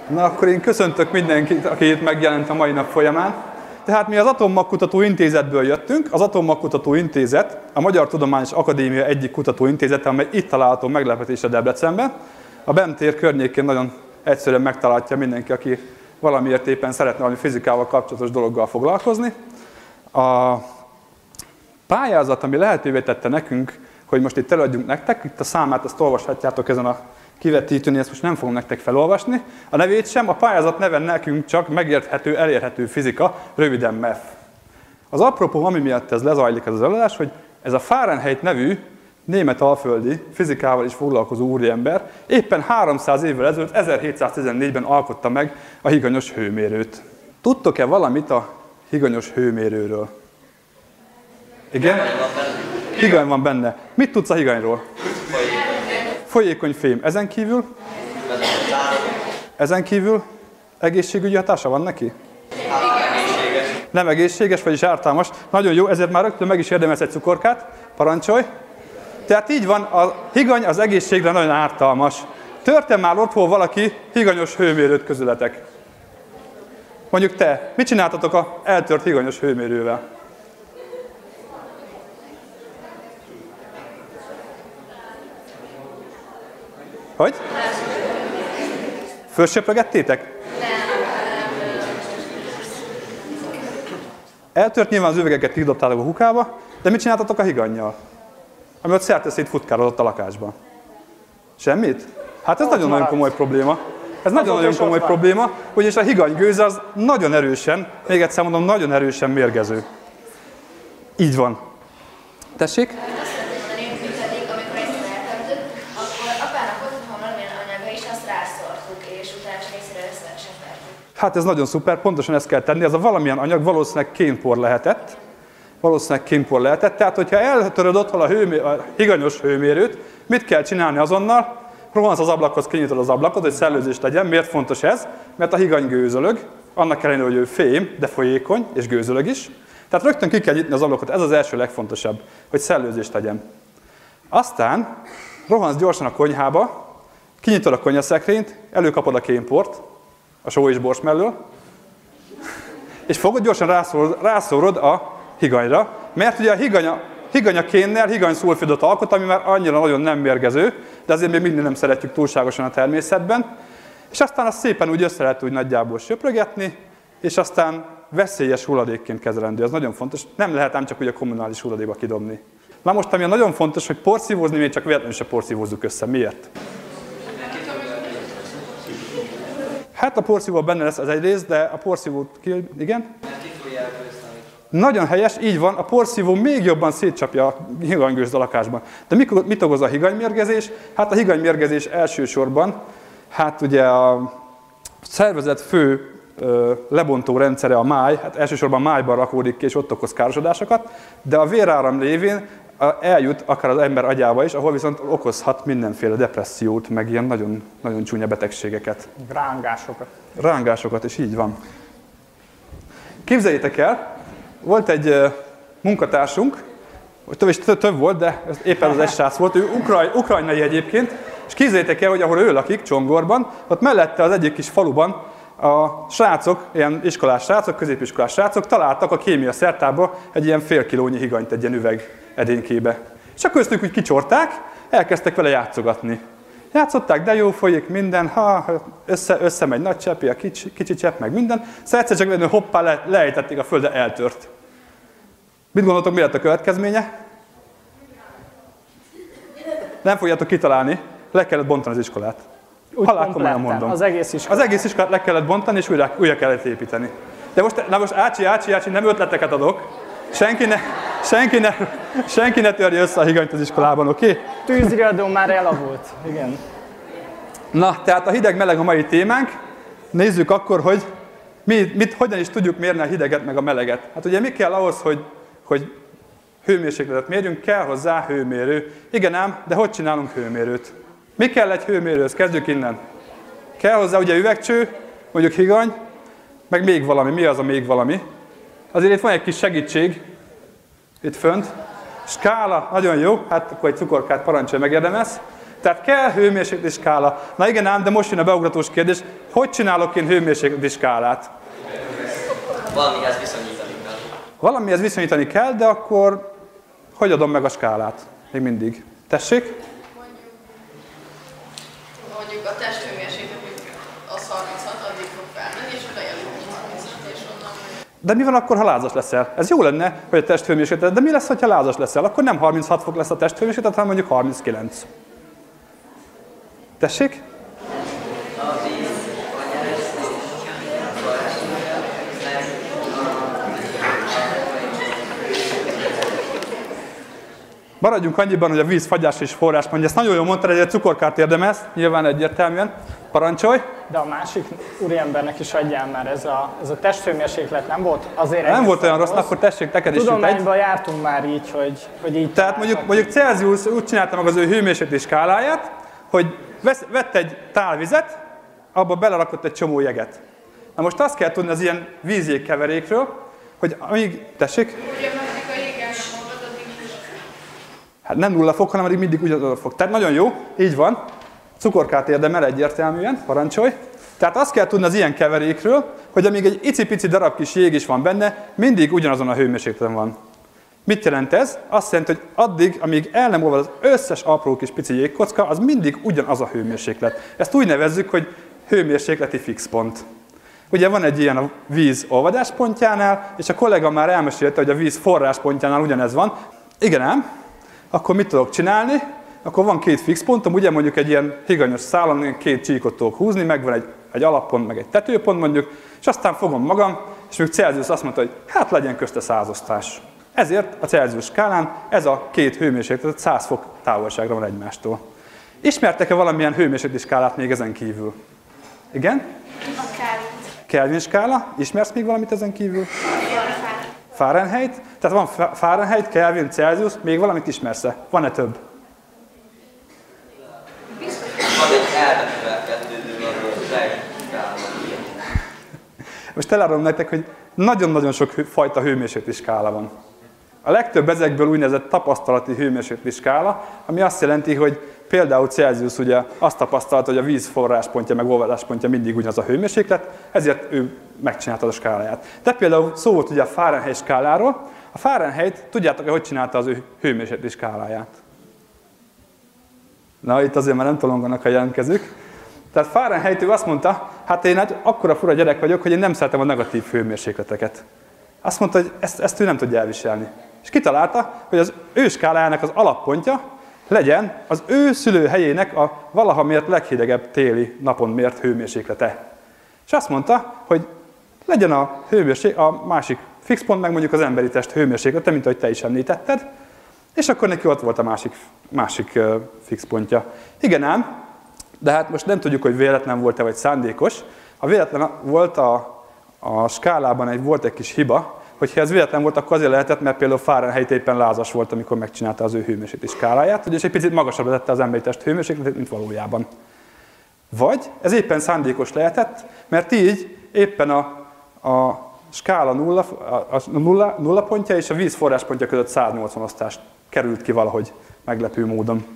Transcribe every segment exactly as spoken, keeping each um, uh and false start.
Na akkor én köszöntök mindenkit, aki itt megjelent a mai nap folyamán. Tehát mi az Atommagkutató Intézetből jöttünk. Az Atommagkutató Intézet a Magyar Tudományos Akadémia egyik kutatóintézete, amely itt található meglepetésre Debrecenben. A BEM tér környékén nagyon egyszerűen megtalálja mindenki, aki valamiért éppen szeretne valami fizikával kapcsolatos dologgal foglalkozni. A pályázat, ami lehetővé tette nekünk, hogy most itt előadjunk nektek, itt a számát azt olvashatjátok ezen a kivetítőn, ezt most nem fogom nektek felolvasni. A nevét sem, a pályázat neve nekünk csak megérthető, elérhető fizika, röviden em e ef. Az apropó, ami miatt ez lezajlik ez az előadás, hogy ez a Fahrenheit nevű német alföldi fizikával is foglalkozó úriember éppen háromszáz évvel ezelőtt, ezerhétszáztizennégyben alkotta meg a higanyos hőmérőt. Tudtok-e valamit a higanyos hőmérőről? Igen? Higany van benne. Mit tudsz a higanyról? Folyékony fém. Ezen kívül? Ezen kívül egészségügyi hatása van neki? Nem egészséges, vagyis ártalmas. Nagyon jó, ezért már rögtön meg is érdemelsz egy cukorkát. Parancsolj! Tehát így van, a higany az egészségre nagyon ártalmas. Törte már otthon valaki higanyos hőmérőt közületek? Mondjuk te, mit csináltatok az eltört higanyos hőmérővel? Hogy? Fölsöprögettétek? Eltört nyilván az üvegeket, kidobtátok a kukába, de mit csináltatok a higannyal? Ami ott szerteszét futkálodott a lakásban. Semmit? Hát ez nagyon-nagyon komoly probléma. Ez nagyon-nagyon komoly probléma, ugyanis a higanygőz az nagyon erősen, még egyszer mondom, nagyon erősen mérgező. Így van. Tessék? Hát ez nagyon szuper, pontosan ezt kell tenni, ez a valamilyen anyag valószínűleg kénpor lehetett. Valószínűleg kénpor lehetett, tehát hogyha eltöröd otthon a, hőmé, a higanyos hőmérőt, mit kell csinálni azonnal? Rohansz az ablakhoz, kinyitod az ablakot, hogy szellőzés legyen. Miért fontos ez? Mert a higany gőzölög, annak ellenére, hogy ő fém, de folyékony, és gőzölög is. Tehát rögtön ki kell nyitni az ablakot, ez az első legfontosabb, hogy szellőzés legyen. Aztán rohansz gyorsan a konyhába, kinyitod a konyhaszekrényt, előkapod a kénport, a só és bors mellől, és fogod gyorsan rászórod, rászórod a higanyra, mert ugye a higanya, higanya kénnel higanyszulfidot alkot, ami már annyira nagyon nem mérgező, de azért még mindig nem szeretjük túlságosan a természetben, és aztán azt szépen úgy össze lehet úgy nagyjából söprögetni, és aztán veszélyes hulladékként kezelendő, ez nagyon fontos, nem lehet ám csak úgy a kommunális hulladékba kidobni. Na most, ami nagyon fontos, hogy porszívózni, még csak véletlenül se porszívózzuk össze. Miért? Hát a porszívó benne lesz az egy rész, de a porszívót ki... Igen? Nagyon helyes, így van, a porszívó még jobban szétcsapja a higanygőzt a lakásban. De mit okoz a higanymérgezés? Hát a higanymérgezés elsősorban, hát ugye a szervezet fő ö, lebontó rendszere a máj, hát elsősorban májban rakódik ki, és ott okoz károsodásokat, de a véráram révén eljut akár az ember agyába is, ahol viszont okozhat mindenféle depressziót, meg ilyen nagyon, nagyon csúnya betegségeket. Rángásokat. Rángásokat, és így van. Képzeljétek el, volt egy munkatársunk, több és több volt, de éppen az egy srác volt, ő ukraj, ukrajnai egyébként, és képzeljétek el, hogy ahol ő lakik, Csongorban, ott mellette az egyik kis faluban a srácok, ilyen iskolás srácok, középiskolás srácok találtak a kémia szertába egy ilyen fél kilónyi higanyt egy ilyen üveg edénykébe. És akkor köztük úgy kicsorták, elkezdtek vele játszogatni. Játszották, de jó folyik minden, ha össze, összemegy nagy cseppi, a kicsi, kicsi csepp, meg minden. Szóval egyszer csak venni, hoppá, le, lejtették a földre, eltört. Mit gondoltok, mi lett a következménye? Nem fogjátok kitalálni, le kellett bontani az iskolát. Halál komolyan mondom. Az egész iskolát. Az egész iskolát le kellett bontani, és újra, újra kellett építeni. De most, na most ácsi, ácsi, ácsi, nem ötleteket adok. Senki ne, senki ne, senki ne törje össze a higanyt az iskolában, oké? Okay? Tűzriadó már elavult, igen. Na, tehát a hideg-meleg a mai témánk. Nézzük akkor, hogy mi, mit, hogyan is tudjuk mérni a hideget meg a meleget. Hát ugye mi kell ahhoz, hogy, hogy hőmérsékletet mérjünk? Kell hozzá hőmérő. Igen ám, de hogy csinálunk hőmérőt? Mi kell egy hőmérőhöz? Kezdjük innen. Kell hozzá ugye üvegcső, mondjuk higany, meg még valami. Mi az a még valami? Azért itt van egy kis segítség, itt fönt. Skála, nagyon jó, hát akkor egy cukorkát parancsolj, megérdemelsz. Tehát kell hőmérsékleti skála. Na igen ám, de most jön a beugratós kérdés, hogy csinálok én hőmérsékleti skálát? Valamihez viszonyítani kell. Valamihez viszonyítani kell, de akkor hogy adom meg a skálát? Még mindig. Tessék? Mondjuk, mondjuk a testhőmérséklet az harminchat, addig fog felmenni, és a lejjebb harminchat, és onnan mondjuk. De mi van akkor, ha lázas leszel? Ez jó lenne, hogy a testhőmérséklet, de mi lesz, ha lázas leszel? Akkor nem harminchat fok lesz a testhőmérséklet, hanem mondjuk harminckilenc. Tessék? Maradjunk annyiban, hogy a víz fagyás és forrás mondja. Ezt nagyon jól mondtad, hogy egy cukorkát érdemelsz, nyilván egyértelműen. Parancsolj! De a másik úriembernek is adjál már, ez a, ez a testhőmérséklet nem volt azért. Nem volt olyan rossz, akkor tessék, neked is jut egy. Tudományban jártunk már így, hogy, hogy így. Tehát mondjuk, mondjuk Celsius úgy csinálta meg az ő hőmérsékleti skáláját, hogy vesz, vett egy tálvizet, abba belerakott egy csomó jeget. Na most azt kell tudni az ilyen vízjégkeverékről, hogy amíg, tessék? Ugye meddig a jégállás magad, addig is. Hát nem nulla fok, hanem addig mindig ugyanaz a fok. Tehát nagyon jó, így van. Cukorkát érdemel egyértelműen, parancsolj. Tehát azt kell tudni az ilyen keverékről, hogy amíg egy icipici darab kis jég is van benne, mindig ugyanazon a hőmérsékleten van. Mit jelent ez? Azt jelenti, hogy addig, amíg el nem olvad az összes apró kis pici jégkocka, az mindig ugyanaz a hőmérséklet. Ezt úgy nevezzük, hogy hőmérsékleti fixpont. Ugye van egy ilyen a víz olvadáspontjánál, és a kollega már elmesélte, hogy a víz forráspontjánál ugyanez van. Igen ám, akkor mit tudok csinálni? Akkor van két fixpontom, ugye mondjuk egy ilyen higanyos szálon két csíkot tudok húzni, megvan egy, egy alappont, meg egy tetőpont mondjuk, és aztán fogom magam, és még Celsius azt mondta, hogy hát legyen közte százosztás. Ezért a Celsius skálán ez a két hőmérséklet száz fok távolságra van egymástól. Ismertek-e valamilyen hőmérsékleti skálát még ezen kívül? Igen? A Kelvin. Kelvin skála. Ismersz még valamit ezen kívül? Fahrenheit. Tehát van Fahrenheit, Kelvin, Celsius, még valamit ismersz-e? Van-e több? Van egy elvetővel kettődő, az skála. Most elárulom nektek, hogy nagyon-nagyon sok fajta hőmérsékleti skála van. A legtöbb ezekből úgynevezett tapasztalati hőmérsékleti skála, ami azt jelenti, hogy például Celsius ugye azt tapasztalta, hogy a víz forráspontja meg olvadáspontja mindig ugyanaz a hőmérséklet, ezért ő megcsinálta a skáláját. De például szó volt ugye a Fahrenheit skáláról. A Fahrenheit, tudjátok-e, hogy csinálta az ő hőmérsékleti skáláját? Na, itt azért már nem tolonganak a jelentkezők. Tehát Fahrenheit ő azt mondta, hát én hát akkora fura gyerek vagyok, hogy én nem szeretem a negatív hőmérsékleteket. Azt mondta, hogy ezt, ezt ő nem tudja elviselni. És kitalálta, hogy az ő skálájának az alappontja legyen az ő szülőhelyének a valaha mért leghidegebb téli napon mért hőmérséklete. És azt mondta, hogy legyen a, hőmérség, a másik fixpont, meg mondjuk az emberi test hőmérséklete, mint ahogy te is említetted, és akkor neki ott volt a másik, másik uh, fixpontja. Igen ám, de hát most nem tudjuk, hogy véletlen volt-e vagy szándékos. A véletlen volt a, a skálában egy, volt egy kis hiba, hogyha ez véletlen volt, akkor azért lehetett, mert például Fahrenheit éppen lázas volt, amikor megcsinálta az ő hőmérsékleti skáláját, és egy picit magasabbra tette az emberi test hőmérsékletét, mint valójában. Vagy ez éppen szándékos lehetett, mert így éppen a, a skála nulla, a nulla, nulla pontja és a víz forráspontja között száznyolcvan osztást került ki valahogy meglepő módon.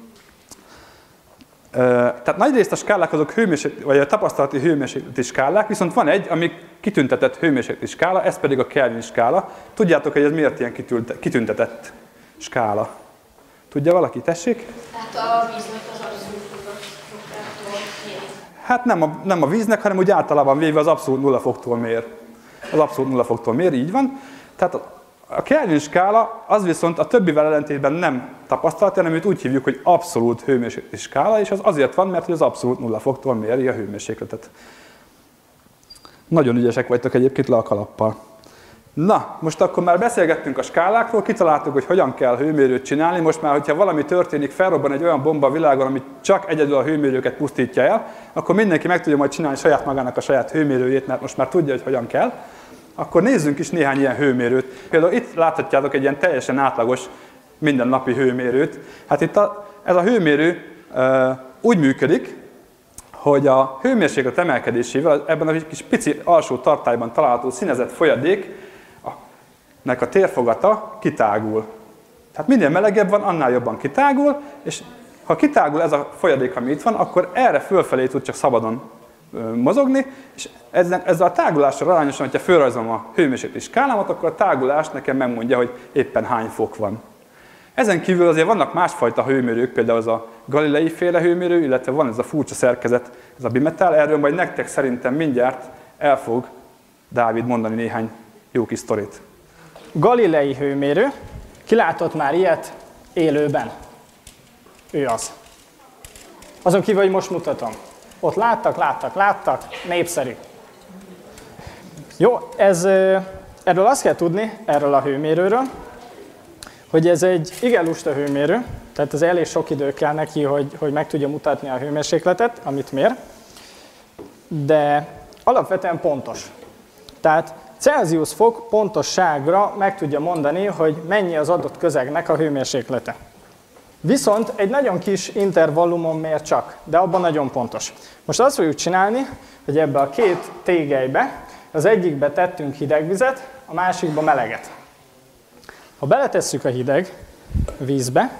Tehát nagyrészt a skálák azok hőmérsékleti, vagy a tapasztalati hőmérsékleti skálák, viszont van egy, ami kitüntetett hőmérsékleti skála, ez pedig a Kelvin skála. Tudjátok, hogy ez miért ilyen kitüntetett skála? Tudja valaki? Tessék? Tehát a víznek az abszolút nulla foktól mér. Hát nem a, nem a víznek, hanem úgy általában véve az abszolút nulla foktól mér. Az abszolút nulla foktól mér, így van. Tehát a Kelvin skála az viszont a többivel ellentétben nem tapasztalt, hanem őt úgy hívjuk, hogy abszolút hőmérsékleti skála, és az azért van, mert az abszolút nulla foktól méri a hőmérsékletet. Nagyon ügyesek vagytok egyébként le a kalappal. Na, most akkor már beszélgettünk a skálákról, kitaláltuk, hogy hogyan kell hőmérőt csinálni. Most már, hogyha valami történik, felrobban egy olyan bomba a világon, ami csak egyedül a hőmérőket pusztítja el, akkor mindenki meg tudja majd csinálni saját magának a saját hőmérőjét, mert most már tudja, hogy hogyan kell. Akkor nézzünk is néhány ilyen hőmérőt. Például itt láthatjátok egy ilyen teljesen átlagos mindennapi hőmérőt. Hát itt a, ez a hőmérő e, úgy működik, hogy a hőmérséklet emelkedésével ebben a kis pici alsó tartályban található színezett folyadéknek a térfogata kitágul. Tehát minél melegebb van, annál jobban kitágul, és Ha kitágul ez a folyadék, ami itt van, akkor erre fölfelé tud csak szabadon mozogni, és ezzel, ezzel a tágulással arányosan, hogyha fölrajzolom a hőmérsékleti skálámat, akkor a tágulás nekem megmondja, hogy éppen hány fok van. Ezen kívül azért vannak másfajta hőmérők, például az a Galilei féle hőmérő, illetve van ez a furcsa szerkezet, ez a bimetál, erről majd nektek szerintem mindjárt el fog Dávid mondani néhány jó kis sztorit. Galilei hőmérő, ki látott már ilyet élőben? Ő az. Azon kívül, hogy most mutatom. Ott láttak, láttak, láttak, népszerű. Jó, ez, erről azt kell tudni, erről a hőmérőről, hogy ez egy igen lusta hőmérő, tehát ez elég sok idő kell neki, hogy, hogy meg tudja mutatni a hőmérsékletet, amit mér, de alapvetően pontos. Tehát Celsius fok pontosságra meg tudja mondani, hogy mennyi az adott közegnek a hőmérséklete. Viszont egy nagyon kis intervallumon mér csak, de abban nagyon pontos. Most azt fogjuk csinálni, hogy ebbe a két tégelybe, az egyikbe tettünk hideg vizet, a másikba meleget. Ha beletesszük a hideg vízbe,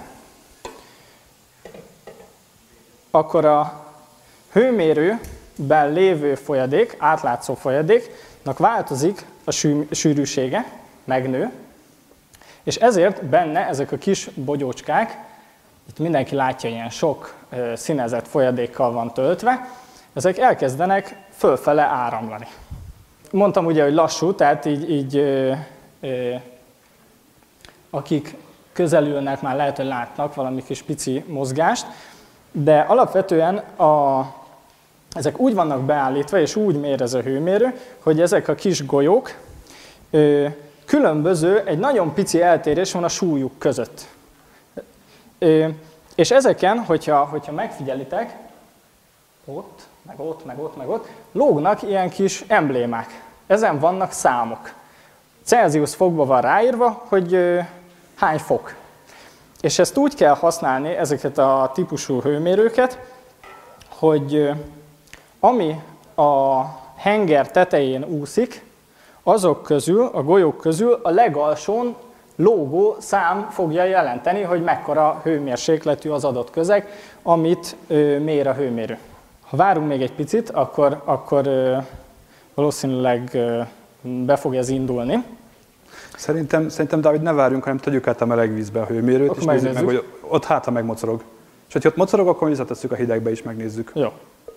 akkor a hőmérőben lévő folyadék, átlátszó folyadéknak változik a sűrűsége, megnő, és ezért benne ezek a kis bogyócskák, itt mindenki látja, ilyen sok színezett folyadékkal van töltve, ezek elkezdenek fölfele áramlani. Mondtam ugye, hogy lassú, tehát így, így ö, ö, akik közelülnek, már lehet, hogy látnak valami kis pici mozgást, de alapvetően a, ezek úgy vannak beállítva, és úgy mér ez a hőmérő, hogy ezek a kis golyók ö, különböző, egy nagyon pici eltérés van a súlyuk között. Ö, és ezeken, hogyha, hogyha megfigyelitek, ott, meg ott, meg ott, meg ott, lógnak ilyen kis emblémák. Ezen vannak számok. Celsius fokba van ráírva, hogy ö, hány fok. És ezt úgy kell használni, ezeket a típusú hőmérőket, hogy ö, ami a henger tetején úszik, azok közül, a golyók közül a legalsón lógó szám fogja jelenteni, hogy mekkora hőmérsékletű az adott közeg, amit ö, mér a hőmérő. Ha várunk még egy picit, akkor, akkor ö, valószínűleg ö, be fog ez indulni. Szerintem, szerintem Dávid, ne várjunk, hanem tegyük át a meleg vízbe a hőmérőt, Akkor és nézzük meg, hogy ott hát, ha megmocorog. És ha ott mocorog, akkor visszatesszük a hidegbe is, megnézzük. Jó.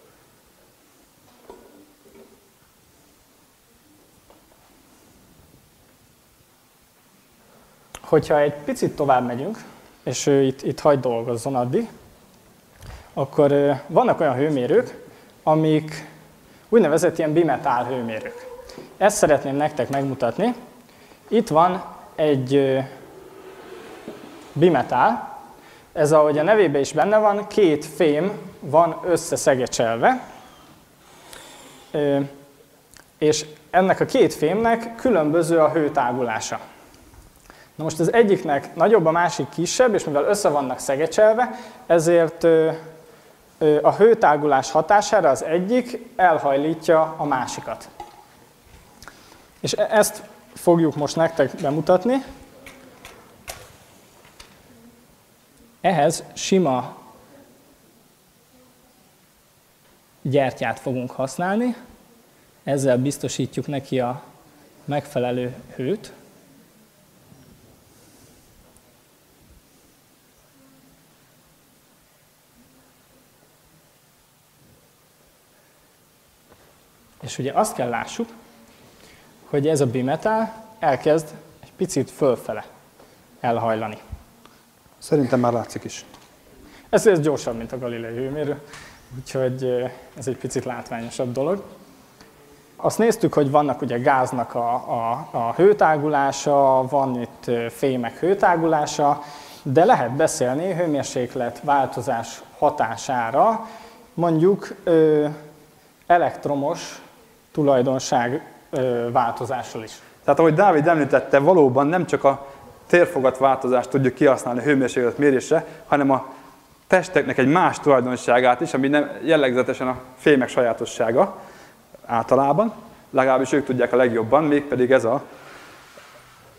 Hogyha egy picit tovább megyünk, és ő itt, itt hagy dolgozzon addig, akkor ö, vannak olyan hőmérők, amik úgynevezett ilyen bimetál hőmérők. Ezt szeretném nektek megmutatni. Itt van egy ö, bimetál, ez ahogy a nevében is benne van, két fém van összeszegecselve, ö, és ennek a két fémnek különböző a hőtágulása. Na most az egyiknek nagyobb, a másik kisebb, és mivel össze vannak szegecselve, ezért ö, ö, a hőtágulás hatására az egyik elhajlítja a másikat. És ezt fogjuk most nektek bemutatni. Ehhez sima gyertyát fogunk használni, ezzel biztosítjuk neki a megfelelő hőt. És ugye azt kell lássuk, hogy ez a bimetál elkezd egy picit fölfele elhajlani. Szerintem már látszik is. Ez, ez gyorsabb, mint a Galilei hőmérő, úgyhogy ez egy picit látványosabb dolog. Azt néztük, hogy vannak ugye gáznak a, a, a hőtágulása, van itt fémek hőtágulása, de lehet beszélni hőmérséklet változás hatására, mondjuk ö, elektromos tulajdonság ö, változásról is. Tehát ahogy Dávid említette, valóban nem csak a térfogat változást tudjuk kihasználni a hőmérséklet mérésre, hanem a testeknek egy más tulajdonságát is, ami nem jellegzetesen a fémek sajátossága általában, legalábbis ők tudják a legjobban, mégpedig ez az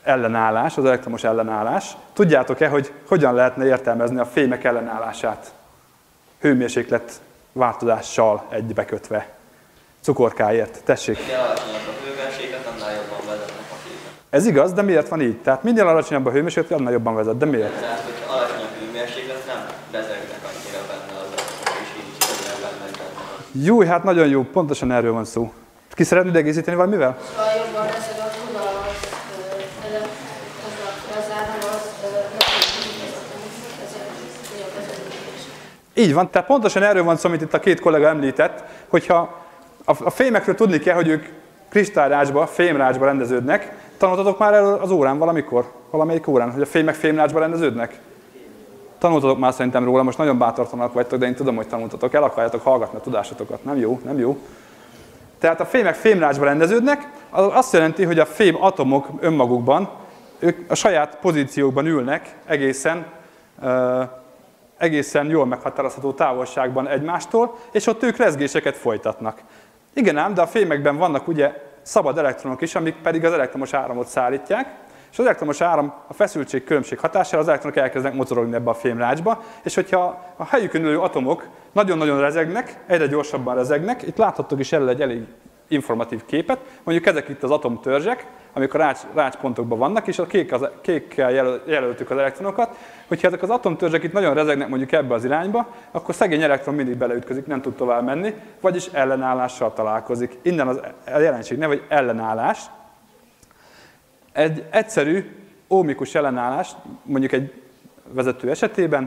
ellenállás, az elektromos ellenállás. Tudjátok-e, hogy hogyan lehetne értelmezni a fémek ellenállását? hőmérséklet változással egybekötve. Cukorkáért, tessék. Minél alacsonyabb a hőmérséklet, annál jobban vezetnek a képek. Ez igaz, de miért van így? Tehát minél alacsonyabb a hőmérséklet, annál jobban vezet, de miért? Tehát, hogyha alacsonyabb hőmérséklet, nem bezegnek annyira benne az adatok, és így könnyen benne benne. Jó, hát nagyon jó, pontosan erről van szó. Ki szeretnéd egészíteni valamivel? Ha jobban rezeg a tuda, az ez a áram, az Így van, tehát pontosan erről van szó, amit itt a két kollega említett, hogyha a fémekről tudni kell, hogy ők kristályrácsba, fémrácsba rendeződnek. Tanultatok már erről az órán valamikor? Valamelyik órán, hogy a fémek fémrácsba rendeződnek? Tanultatok már szerintem róla, most nagyon bátortanak vagytok, de én tudom, hogy tanultatok. El akarjátok hallgatni a tudásotokat. Nem jó, nem jó. Tehát a fémek fémrácsba rendeződnek, az azt jelenti, hogy a fém atomok önmagukban, ők a saját pozíciókban ülnek egészen, uh, egészen jól meghatározható távolságban egymástól, és ott ők rezgéseket folytatnak. Igen ám, de a fémekben vannak ugye szabad elektronok is, amik pedig az elektromos áramot szállítják, és az elektromos áram a feszültség különbség hatására az elektronok elkezdenek mocorogni ebbe a fémrácsba, és hogyha a helyükön ülő atomok nagyon-nagyon rezegnek, egyre gyorsabban rezegnek, itt láthattok is erről egy elég informatív képet, mondjuk ezek itt az atomtörzsek, amik a rács, rácspontokban vannak, és a kék az, kékkel jelöltük az elektronokat, hogyha ezek az atomtörzsek itt nagyon rezegnek mondjuk ebbe az irányba, akkor szegény elektron mindig beleütközik, nem tud tovább menni, vagyis ellenállással találkozik. Innen az a jelenség neve, hogy ellenállás. Egy egyszerű óhmikus ellenállás, mondjuk egy vezető esetében,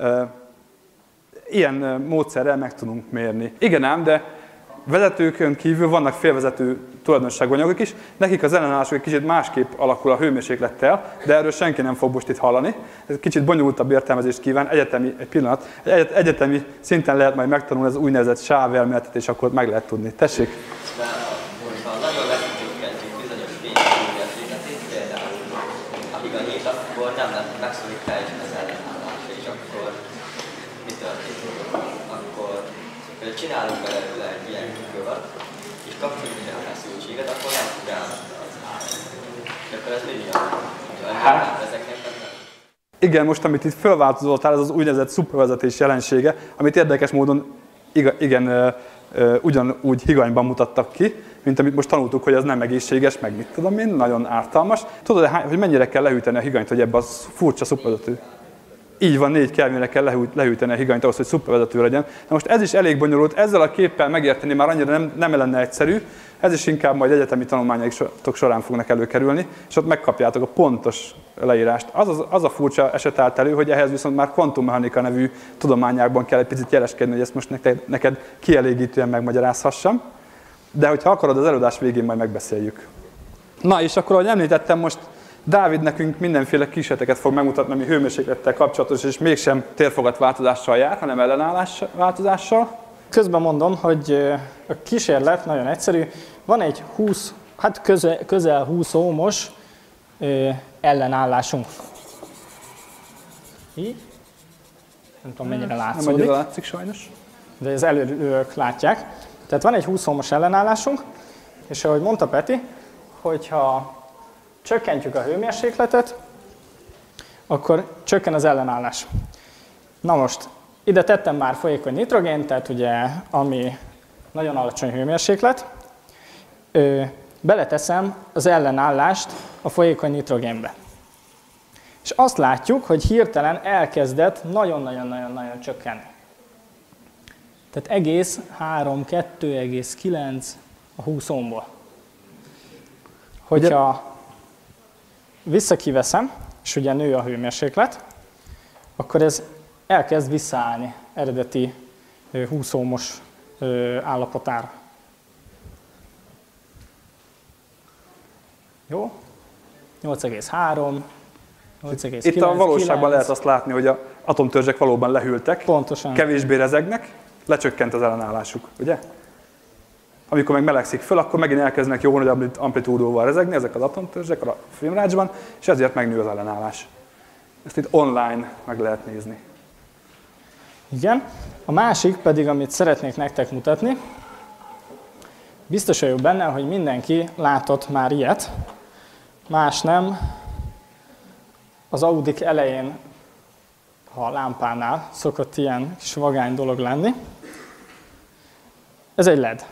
ilyen módszerrel meg tudunk mérni. Igen ám, de vezetőkön kívül vannak félvezető tulajdonságú anyagok is, nekik az ellenállásuk egy kicsit másképp alakul a hőmérséklettel, de erről senki nem fog most itt hallani. Ez kicsit bonyolultabb értelmezést kíván, egyetemi, egy pillanat, egy, egyetemi szinten lehet majd megtanulni az úgynevezett sávelméletet, és akkor meg lehet tudni. Tessék! De ha nagyon lecsökkentjük bizonyos fényhőmérsékletét, például a higanyit, akkor nem lesz megszűnik teljesen az ellenállása, és akkor mi történik? Akkor csinálunk belőle egy ilyen követ, és kapcsoljuk a feszültséget, akkor nem tud elmenni az áram. És akkor ez mi miatt? Hát, ezeknek nem. Igen, most amit itt fölváltozottál, ez az úgynevezett szupravezetés jelensége, amit érdekes módon igen, ugyanúgy higanyban mutattak ki, mint amit most tanultuk, hogy az nem egészséges, meg mit tudom én, nagyon ártalmas. Tudod, hogy mennyire kell lehűteni a higanyt, hogy ebbe az furcsa szupravezető? Így van, négy kelvinre kell lehűteni a higanyt ahhoz, hogy szupravezető legyen. Na most ez is elég bonyolult, ezzel a képpel megérteni már annyira nem, nem lenne egyszerű, ez is inkább majd egyetemi tanulmányaik során fognak előkerülni, és ott megkapjátok a pontos leírást. Az, az, az a furcsa eset állt elő, hogy ehhez viszont már kvantummechanika nevű tudományákban kell egy picit jeleskedni, hogy ezt most neked, neked kielégítően megmagyarázhassam. De hogyha akarod, az előadás végén majd megbeszéljük. Na és akkor, ahogy említettem, most Dávid nekünk mindenféle kísérleteket fog megmutatni, ami hőmérséklettel kapcsolatos, és mégsem térfogatváltozással jár, hanem ellenállás változással. Közben mondom, hogy a kísérlet nagyon egyszerű. Van egy húsz, hát közel, közel húsz ohmos ellenállásunk. Így? Nem tudom, mennyire látszódik. Nem annyira látszik sajnos. De az elők látják. Tehát van egy húsz ohmos ellenállásunk, és ahogy mondta Peti, hogyha csökkentjük a hőmérsékletet, akkor csökken az ellenállás. Na most, ide tettem már folyékony nitrogént, tehát ugye, ami nagyon alacsony hőmérséklet. Ö, beleteszem az ellenállást a folyékony nitrogénbe. És azt látjuk, hogy hirtelen elkezdett nagyon-nagyon-nagyon-nagyon csökkenni. Tehát egész három, kettő egész kilenc a húsz ohmból. Hogyha visszakiveszem, és ugye nő a hőmérséklet, akkor ez elkezd visszaállni eredeti húsz ohmos állapotára. Jó? nyolc egész három, nyolc egész kilenc, itt a valóságban kilenc. lehet azt látni, hogy az atomtörzsek valóban lehűltek, Pontosan. Kevésbé rezegnek, lecsökkent az ellenállásuk, ugye? Amikor meg melegszik föl, akkor megint elkezdenek jó nagy amplitúdóval rezegni ezek az atomtörzsek a fémrácsban, és ezért megnő az ellenállás. Ezt itt online meg lehet nézni. Igen. A másik pedig, amit szeretnék nektek mutatni, biztos vagyok benne, hogy mindenki látott már ilyet, más nem. Az Audik elején a lámpánál szokott ilyen kis vagány dolog lenni. Ez egy led.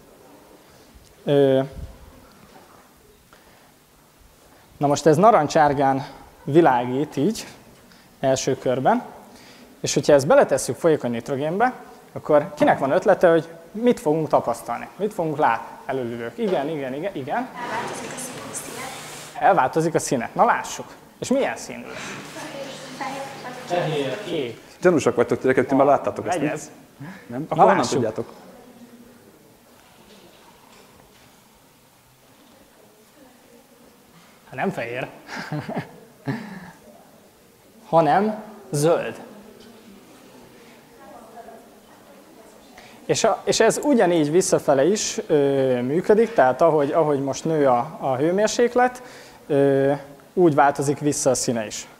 Na most ez narancsárgán világít így, első körben, és hogyha ezt beletesszük folyékony nitrogénbe, akkor kinek van ötlete, hogy mit fogunk tapasztalni? Mit fogunk látni? Előlülők. Igen, igen, igen, igen. Elváltozik a színe. Elváltozik a színe. Na lássuk. És milyen színű lesz? Fehér, kék. Gyanúsak vagytok, tényleg, ti már láttátok ezt. Ez. Nem? Akkor honnan lássuk. tudjátok? Hát nem fehér, hanem zöld. És, a, és ez ugyanígy visszafele is ö, működik, tehát ahogy, ahogy most nő a, a hőmérséklet, ö, úgy változik vissza a színe is.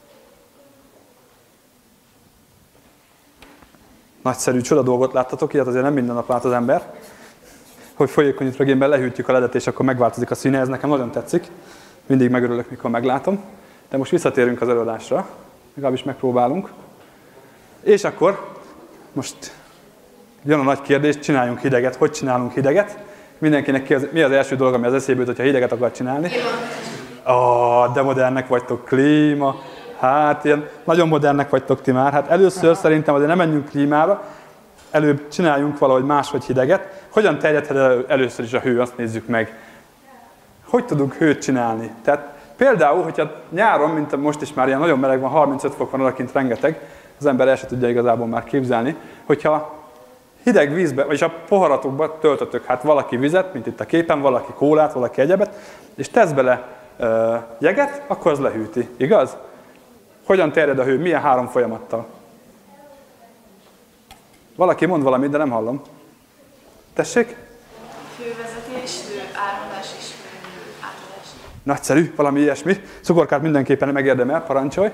Nagyszerű, csoda dolgot láttatok, ilyet azért nem minden nap lát az ember, hogy folyékony nitrogénben lehűtjük a ledet, és akkor megváltozik a színe, ez nekem nagyon tetszik. Mindig megörülök, mikor meglátom. De most visszatérünk az előadásra, legalábbis megpróbálunk. És akkor most jön a nagy kérdés, csináljunk hideget. Hogy csinálunk hideget? Mindenkinek ki az, mi az első dolog, ami az eszébe jut, hogyha hideget akar csinálni? Ah, de modernek vagytok, klíma. Hát ilyen nagyon modernek vagytok ti már. Hát először Aha. szerintem azért nem menjünk klímára, előbb csináljunk valahogy máshogy hideget. Hogyan terjedhet elő, először is a hő, azt nézzük meg. Hogy tudunk hőt csinálni? Tehát például, hogyha nyáron, mint most is már ilyen nagyon meleg van, harmincöt fok van odakint rengeteg, az ember el se tudja igazából már képzelni, hogyha hideg vízbe, vagyis a poharatokba töltötök hát valaki vizet, mint itt a képen, valaki kólát, valaki egyebet, és tesz bele uh, jeget, akkor az lehűti, igaz? Hogyan terjed a hő? Milyen három folyamattal? Valaki mond valamit, de nem hallom. Tessék? Hővezetés, hőáramlás és hőátadás. Nagyszerű, valami ilyesmi. Cukorkát mindenképpen megérdemel, parancsolj.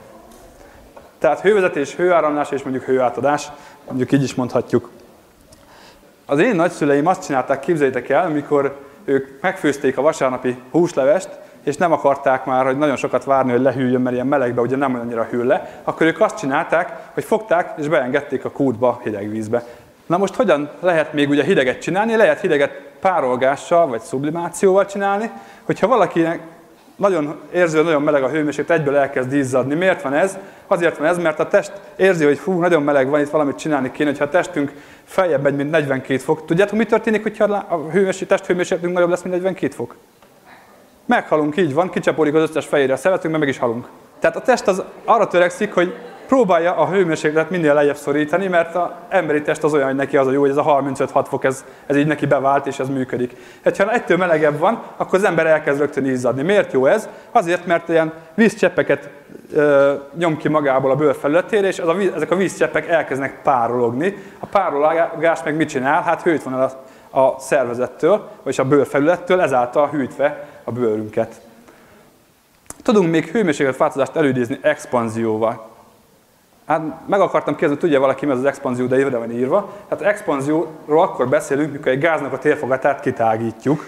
Tehát hővezetés, hőáramlás és mondjuk hőátadás, mondjuk így is mondhatjuk. Az én nagyszüleim azt csinálták, képzeljétek el, amikor ők megfőzték a vasárnapi húslevest, és nem akarták már, hogy nagyon sokat várni, hogy lehűljön, mert ilyen melegbe ugye nem annyira hűl le, akkor ők azt csinálták, hogy fogták és beengedték a kútba hideg vízbe. Na most hogyan lehet még ugye hideget csinálni? Lehet hideget párolgással vagy sublimációval csinálni, hogyha valakinek nagyon érzi, hogy nagyon meleg a hőmérséklet, egyből elkezd izzadni. Miért van ez? Azért van ez, mert a test érzi, hogy hú, nagyon meleg van, itt valamit csinálni kéne, hogyha a testünk feljebb megy, mint negyvenkét fok. Tudjátok, mi történik, hogyha a testhőmérsékletünk nagyobb lesz, mint negyvenkét fok? Meghalunk, így van, kicsapódik az összes fejére a szövetünk, mert meg is halunk. Tehát a test az arra törekszik, hogy próbálja a hőmérsékletet minél lejjebb szorítani, mert az emberi test az olyan, hogy neki az a jó, hogy ez a harmincöt-hat fok, ez, ez így neki bevált, és ez működik. Hát, ha ettől melegebb van, akkor az ember elkezd rögtön izzadni. Miért jó ez? Azért, mert ilyen vízcseppeket ö, nyom ki magából a bőr felületére, és az a víz, ezek a vízcseppek elkezdenek párologni. A párologás meg mit csinál? Hát hőt von el a, a szervezettől, vagy a bőrfelülettől, ezáltal hűtve a bőrünket. Tudunk még hőmérsékletváltozást előidézni expanzióval. Hát meg akartam kérdezni, tudja valaki, mi az az expanzió, de ide van írva. Hát expanzióról akkor beszélünk, mikor egy gáznak a térfogatát kitágítjuk,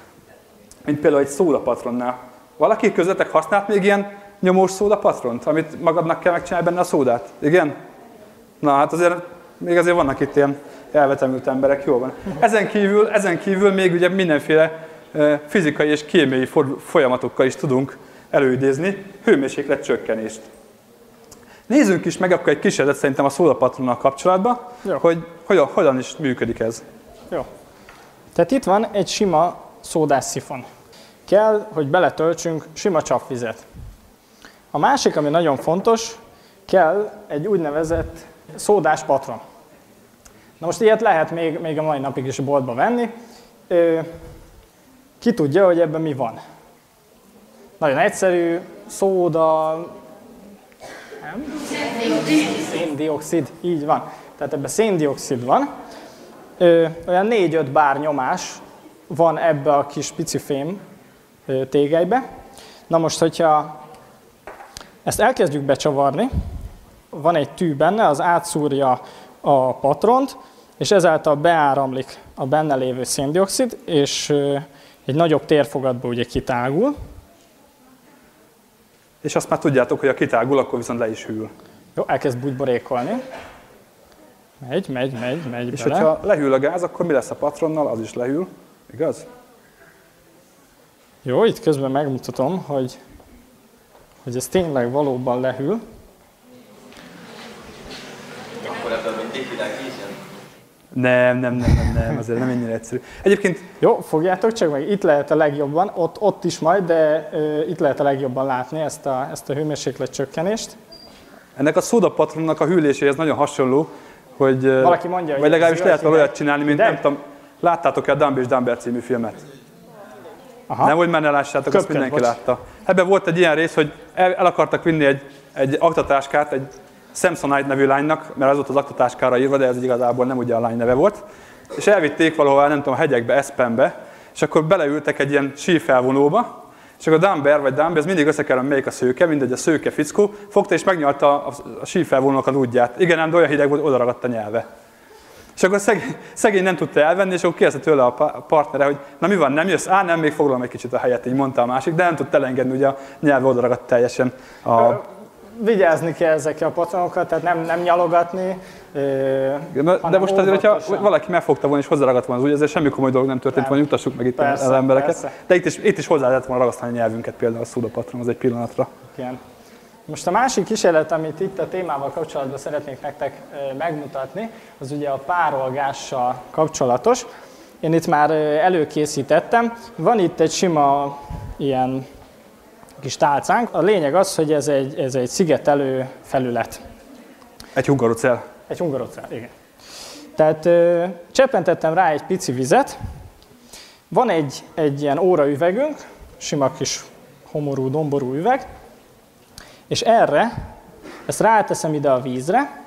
mint például egy szódapatronnál. Valaki közöttek használt még ilyen nyomós szódapatront, amit magadnak kell megcsinálni benne a szódát? Igen? Na hát azért még azért vannak itt ilyen elvetemült emberek, jó van. Ezen kívül, ezen kívül még ugye mindenféle fizikai és kémiai folyamatokkal is tudunk előidézni hőmérséklet csökkenést. Nézzünk is meg akkor egy kísérletet szerintem a szódapatronnal kapcsolatban, Jó. hogy hogyan, hogyan is működik ez. Jó. Tehát itt van egy sima szódás szifon. Kell, hogy beletöltsünk sima csapvizet. A másik, ami nagyon fontos, kell egy úgynevezett szódás patron. Na most ilyet lehet még, még a mai napig is a boltba venni. Ki tudja, hogy ebben mi van? Nagyon egyszerű, szóda, nem? Széndioxid, így van. Tehát ebben széndioxid van. Ö, olyan négy-öt bár nyomás van ebbe a kis pici fém ö, tégelybe. Na most, hogyha ezt elkezdjük becsavarni, van egy tű benne, az átszúrja a patront, és ezáltal beáramlik a benne lévő széndioxid, és ö, egy nagyobb térfogatba ugye kitágul. És azt már tudjátok, hogy ha kitágul, akkor viszont le is hűl. Jó, elkezd bugyborékolni. Megy, megy, megy, megy És bele. hogyha lehűl a gáz, akkor mi lesz a patronnal? Az is lehűl, igaz? Jó, itt közben megmutatom, hogy, hogy ez tényleg valóban lehűl. Akkor ebből mindig hideg víz jön. Nem, nem, nem, nem, nem, azért nem ennyire egyszerű. Egyébként Jó, fogjátok csak meg, itt lehet a legjobban, ott, ott is majd, de ö, itt lehet a legjobban látni ezt a, ezt a hőmérséklet csökkenést. ennek a szódapatronnak a hűléséhez nagyon hasonló, hogy Valaki mondja, hogy vagy legalábbis ez lehet hideg. valami olyat csinálni, mint Hideg? nem tudom, láttátok-e a Dumb és Dumber című filmet? Aha. Nem, hogy már ne lássátok, azt Köpköd, mindenki bocs. látta. Ebben volt egy ilyen rész, hogy el, el akartak vinni egy, egy aktatáskát egy Samsonite nevű lánynak, mert az volt az aktatáskára írva, de ez igazából nem ugye a lány neve volt. És elvitték valahol, nem tudom, a hegyekbe, Espenbe, és akkor beleültek egy ilyen sífelvonóba, és akkor a Dumber vagy Dumber, ez mindig összekerül, melyik a szőke, mindegy a szőke fickó, fogta és megnyalta a, a sífelvonónak az útját. Igen, ám, de olyan hideg volt, odaragadt a nyelve. És akkor szegény, szegény nem tudta elvenni, és akkor kérdezte tőle a partnere, hogy na mi van, nem jössz? Á, nem, még foglalom egy kicsit a helyet, így mondta a másik, de nem tudta elengedni, ugye a nyelve odaragadt teljesen. A... Vigyázni kell ezekkel a patronokkal, tehát nem, nem nyalogatni. De, de most azért, hogyha valaki megfogta volna és hozzáragadt volna az úgy, ezért semmi komoly dolog nem történt volna, nyugtassuk meg itt Persze, az embereket. persze. De itt is, itt is hozzá lehet volna ragasztani a nyelvünket, például a szódapatron, az egy pillanatra. Igen. Most a másik kísérlet, amit itt a témával kapcsolatban szeretnék nektek megmutatni, az ugye a párolgással kapcsolatos. Én itt már előkészítettem. Van itt egy sima ilyen kis tálcánk. A lényeg az, hogy ez egy, ez egy szigetelő felület. Egy hungarocell. Egy hungarocell, igen. Tehát ö, cseppentettem rá egy pici vizet. Van egy, egy ilyen óraüvegünk, sima kis homorú, domború üveg, és erre, ezt ráteszem ide a vízre,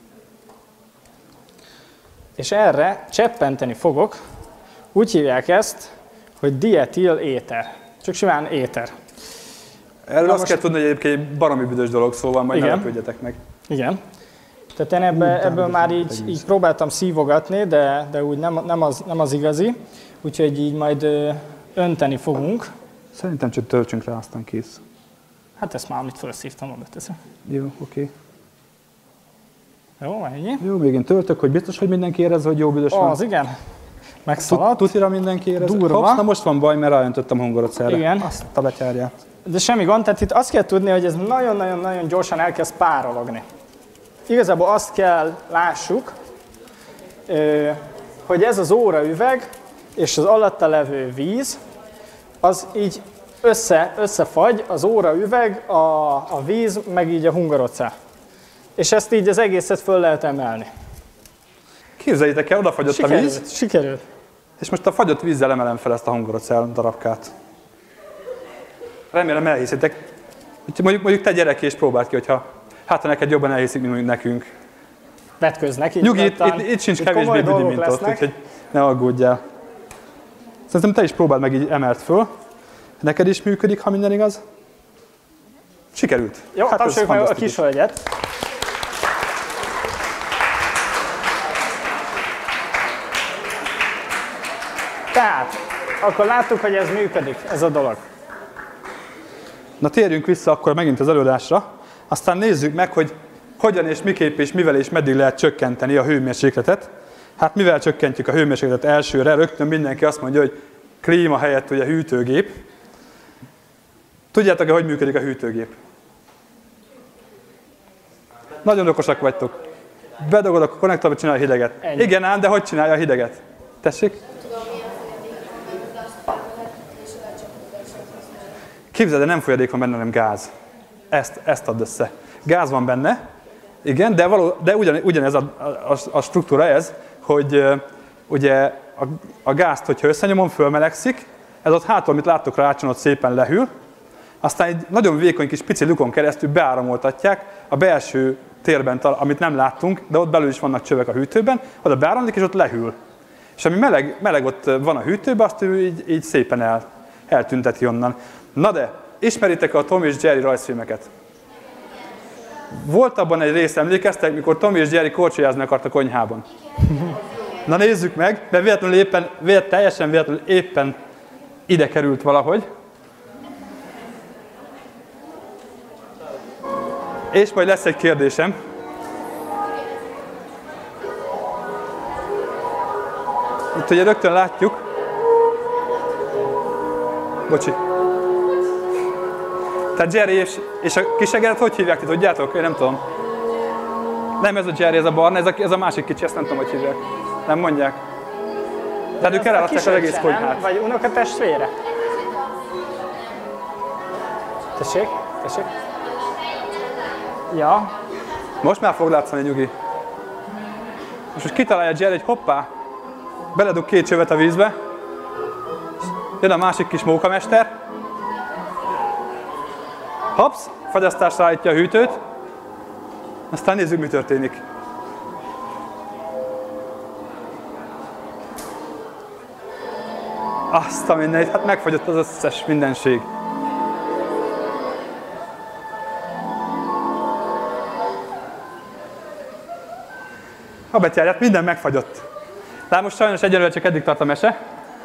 és erre cseppenteni fogok. Úgy hívják ezt, hogy dietil éter. Csak simán éter. Erről Na azt most- kell tudni, hogy egyébként egy baromi büdös dolog, szóval majd ne Igen. lepődjetek meg. Igen. Tehát én ebbe, ebből már így, így próbáltam szívogatni, de, de úgy nem, nem, az, nem az igazi. Úgyhogy így majd ö, önteni fogunk. Szerintem csak töltsünk rá, aztán kész. Hát ezt már amit felszívtam, oda teszem. Jó, oké. Jó, ennyi. Jó, még én töltök, hogy biztos, hogy mindenki érezze, hogy jó büdös van. Az igen. Tut- Megszaladt. Tutira mindenki érezze. Durva. Hopsz, na most van baj, mert ráöntöttem a hungarocellre. Igen. Azt a betyárját. De semmi gond, tehát itt azt kell tudni, hogy ez nagyon-nagyon-nagyon gyorsan elkezd párologni. Igazából azt kell lássuk, ö, hogy ez az óraüveg és az alatta levő víz, az így össze, összefagy, az óraüveg, a, a víz, meg így a hungarocell. És ezt így az egészet föl lehet emelni. Képzeljétek el, odafagyott a víz, Sikerült, sikerült. és most a fagyott vízzel emelem fel ezt a hungarocell darabkát. Remélem elhiszitek. Úgyhogy mondjuk, mondjuk te gyerek és próbáld ki, hogyha hát ha neked jobban elhiszik, mint mondjuk nekünk. Vetköznek. így Nyugi, itt, nyugodtan. itt, itt sincs Itt kevésbé komoly büdi, dolgok mint ott, lesznek. úgyhogy ne aggódjál. Szerintem te is próbáld meg így emelt föl. Neked is működik, ha minden igaz? Sikerült. Jó, hát ez tapsoljuk meg a fantasztikus. kis hölgyet. Tehát, akkor láttuk, hogy ez működik, ez a dolog. Na térjünk vissza akkor megint az előadásra, aztán nézzük meg, hogy hogyan és miképp és mivel és meddig lehet csökkenteni a hőmérsékletet. Hát mivel csökkentjük a hőmérsékletet elsőre, rögtön mindenki azt mondja, hogy klíma helyett ugye hűtőgép. Tudjátok-e, hogy működik a hűtőgép? Nagyon okosak vagytok. Bedugod a konnektorba, csinálja a hideget. Ennyi. Igen ám, de hogy csinálja a hideget? Tessék? Tudom, milyen folyadék van benne, azt felvehet, és lecsapódásra használja. Képzeld, de nem folyadék van benne, hanem gáz. Ezt, ezt add össze. Gáz van benne, igen, de, való, de ugyan, ugyanez a, a, a struktúra ez, hogy uh, ugye a, a gázt, hogyha összenyomom, fölmelegszik, ez ott hátul, amit láttok rá, ott szépen lehűl, aztán egy nagyon vékony kis pici lukon keresztül beáramoltatják a belső térben, amit nem láttunk, de ott belül is vannak csövek a hűtőben, oda beáramlik, és ott lehűl. És ami meleg, meleg ott van a hűtőben, azt ő így, így szépen el, eltünteti onnan. Na de, ismeritek a Tom és Jerry rajzfilmeket? Volt abban egy rész, emlékeztek, mikor Tom és Jerry korcsolyázni akart a konyhában? Na nézzük meg, mert véletlenül éppen, véletlenül, teljesen véletlenül éppen ide került valahogy. És majd lesz egy kérdésem. Itt ugye rögtön látjuk. Bocsi. Tehát Jerry és, és a kisegeret hogy hívják, ti tudjátok? Én nem tudom. Nem ez a Jerry, ez a barna, ez a, ez a másik kicsi, ezt nem tudom, hogy hívják. Nem mondják. Tehát ők elrakják az egész konyhát. Vagy unokatestvére? Tessék? Tessék? Ja. Most már fog látszani, nyugi. És most kitalálja Jerry, hogy hoppá, beledug két csövet a vízbe, jön a másik kis mókamester, hopsz, fagyasztásra állítja a hűtőt, aztán nézzük, mi történik. Azt a mindenit, hát megfagyott az összes mindenség. A betyárját, minden megfagyott. De most sajnos egyelőre csak eddig tart a mese.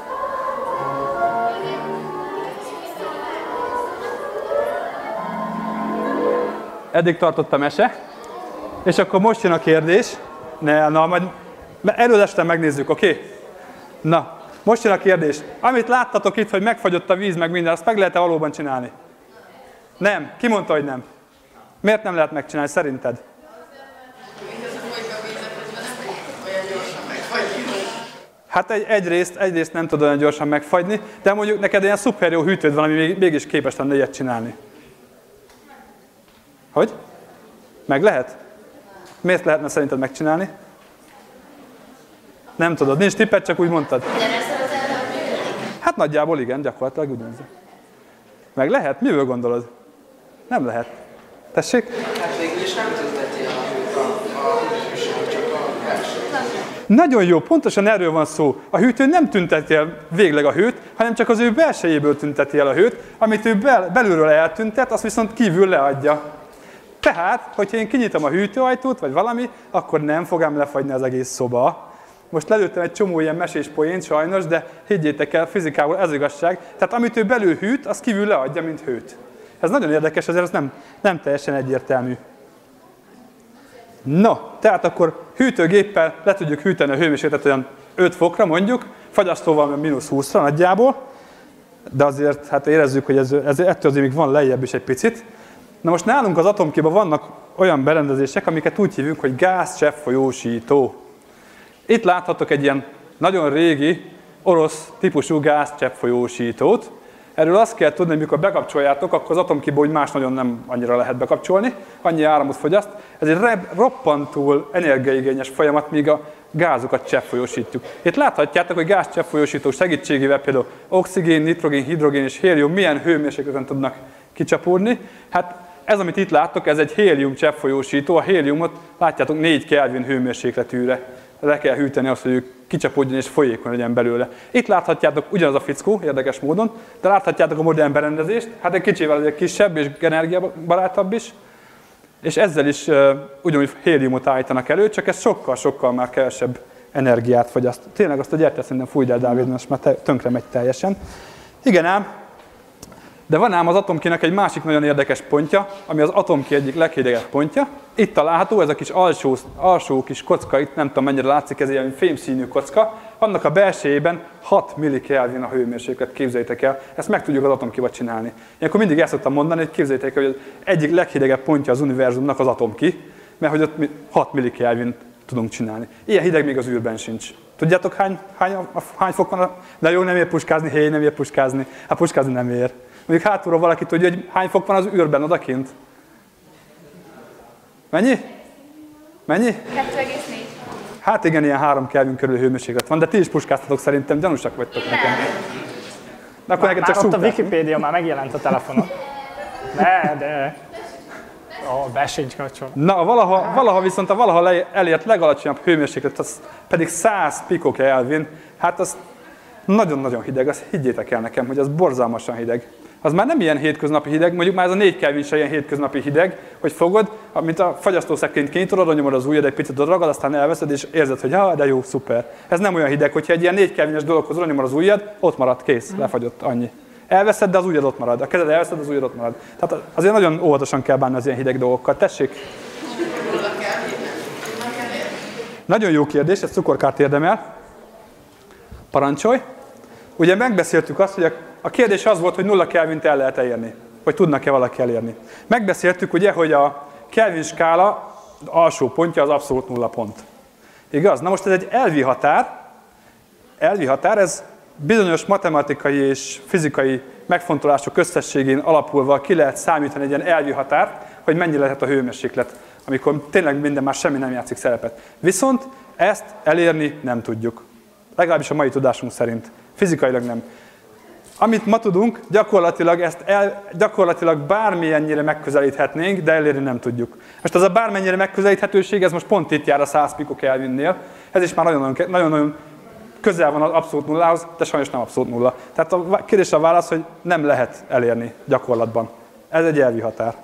Eddig tartott a mese. És akkor most jön a kérdés. Ne, na, majd erről este megnézzük, oké? Okay? Na, most jön a kérdés. Amit láttatok itt, hogy megfagyott a víz, meg minden, azt meg lehet-e valóban csinálni? Nem. Ki mondta, hogy nem? Miért nem lehet megcsinálni, szerinted? Hát egy, egyrészt, egyrészt nem tud olyan gyorsan megfagyni, de mondjuk neked ilyen szuper jó hűtőd van, ami mégis képes lenne ilyet csinálni. Hogy? Meg lehet? Miért lehetne szerinted megcsinálni? Nem tudod, nincs tippet, csak úgy mondtad. Hát nagyjából igen, gyakorlatilag ugyanaz. Meg lehet? Miből gondolod? Nem lehet. Tessék? Hát végül is nem tünteti a hűt a hűség, csak a belső. Nagyon jó, pontosan erről van szó. A hűtő nem tünteti el végleg a hőt, hanem csak az ő belsejéből tünteti el a hőt, amit ő bel, belülről eltüntet, azt viszont kívül leadja. Tehát, hogyha én kinyitom a hűtőajtót, vagy valami, akkor nem fog ám lefagyni az egész szoba. Most lelőttem egy csomó ilyen mesés poént sajnos, de higgyétek el, fizikából ez igazság. Tehát amit ő belül hűt, az kívül leadja, mint hőt. Ez nagyon érdekes, ezért ez nem, nem teljesen egyértelmű. No, tehát akkor hűtőgéppel le tudjuk hűteni a hőmérsékletet olyan öt fokra mondjuk, fagyasztóval mínusz húszra nagyjából, de azért hát érezzük, hogy ez, ez ettől azért még van lejjebb is egy picit. Na most nálunk az atomkiban vannak olyan berendezések, amiket úgy hívunk, hogy gázcseppfolyósító. Itt láthatok egy ilyen nagyon régi orosz típusú gázcseppfolyósítót. Erről azt kell tudni, hogy mikor bekapcsoljátok, akkor az atomkiból úgy más nagyon nem annyira lehet bekapcsolni, annyi áramot fogyaszt. Ez egy roppantúl energiaigényes folyamat, míg a gázokat cseppfolyósítjuk. Itt láthatjátok, hogy gázcseppfolyósító segítségével például oxigén, nitrogén, hidrogén és hélium milyen hőmérsékleten tudnak kicsapódni. Hát ez, amit itt láttok, ez egy hélium cseppfolyósító. A héliumot látjátok négy Kelvin hőmérsékletűre. Le kell hűteni azt, hogy kicsapódjon és folyékony legyen belőle. Itt láthatjátok ugyanaz a fickó, érdekes módon, de láthatjátok a modern berendezést, hát egy kicsivel azért kisebb és energiabarátabb is, és ezzel is uh, ugyanúgy héliumot állítanak elő, csak ez sokkal-sokkal már kevesebb energiát fogyaszt. Tényleg azt a gyertyát szerintem fújd el, Dávid, most már tönkre megy teljesen. Igen ám, de van ám az atomkinek egy másik nagyon érdekes pontja, ami az atomki egyik leghidegebb pontja. Itt található, ez a kis alsó, alsó kis kocka, itt nem tudom mennyire látszik, ez ilyen fémszínű kocka. Annak a belsejében hat millikelvin a hőmérséklet, képzeljétek el. Ezt meg tudjuk az atomkival csinálni. Ilyenkor mindig el szoktam mondani, hogy képzeljétek el, hogy az egyik leghidegebb pontja az univerzumnak az atomki, mert hogy ott hat millikelvin tudunk csinálni. Ilyen hideg még az űrben sincs. Tudjátok hány, hány, hány fok van? De jó, nem ér puskázni, hé, nem ér puskázni. Hát puskázni nem ér. Mondjuk hátulról valaki tudja, hogy hány fok van az űrben odakint? Mennyi? Mennyi? kettő egész négy. Hát igen, ilyen három Kelvin körül hőmérséklet van, de ti is puskáztatok szerintem, gyanúsak vagytok nekem. De akkor Már, neked csak már ott a súgtál. Wikipédia már megjelent a telefonon. De, de... Ó, be sincs kapcsol. Na, valaha, valaha viszont a valaha le, elért legalacsonyabb hőmérséklet, az pedig száz pikokelvin. Hát az nagyon-nagyon hideg, azt higgyétek el nekem, hogy az borzalmasan hideg. Az már nem ilyen hétköznapi hideg, mondjuk már ez a négy Kelvin se ilyen hétköznapi hideg, hogy fogod, mint a fagyasztószekrényt kinyitod, oda nyomod az ujjad, egy picit oda ragad, aztán elveszed, és érzed, hogy ha, de jó, szuper. Ez nem olyan hideg, hogyha egy ilyen négy Kelvines dologhoz oda nyomod az ujjad, ott maradt, kész, lefagyott, annyi. Elveszed, de az úgy ott marad. A kezed elveszed, az úgy ott marad. Tehát azért nagyon óvatosan kell bánni az ilyen hideg dolgokkal. Tessék? Nulla kell hinni. Nulla kell érni. Nagyon jó kérdés, ez cukorkárt érdemel. Parancsolj. Ugye megbeszéltük azt, hogy a kérdés az volt, hogy nulla Kelvint el lehet érni. Vagy tudnak-e valaki elérni. Megbeszéltük ugye, hogy a Kelvin skála alsó pontja az abszolút nulla pont. Igaz? Na most ez egy elvi határ. Elvi határ, ez bizonyos matematikai és fizikai megfontolások összességén alapulva ki lehet számítani egy ilyen elvi határt, hogy mennyi lehet a hőmérséklet, amikor tényleg minden már semmi nem játszik szerepet. Viszont ezt elérni nem tudjuk. Legalábbis a mai tudásunk szerint. Fizikailag nem. Amit ma tudunk, gyakorlatilag ezt el, gyakorlatilag bármilyennyire megközelíthetnénk, de elérni nem tudjuk. Most az a bármennyire megközelíthetőség, ez most pont itt jár a száz pikokelvinnél. Ez is már nagyon-nagyon közel van az abszolút nullához, de sajnos nem abszolút nulla. Tehát a kérdésre a válasz, hogy nem lehet elérni gyakorlatban. Ez egy elvi határ.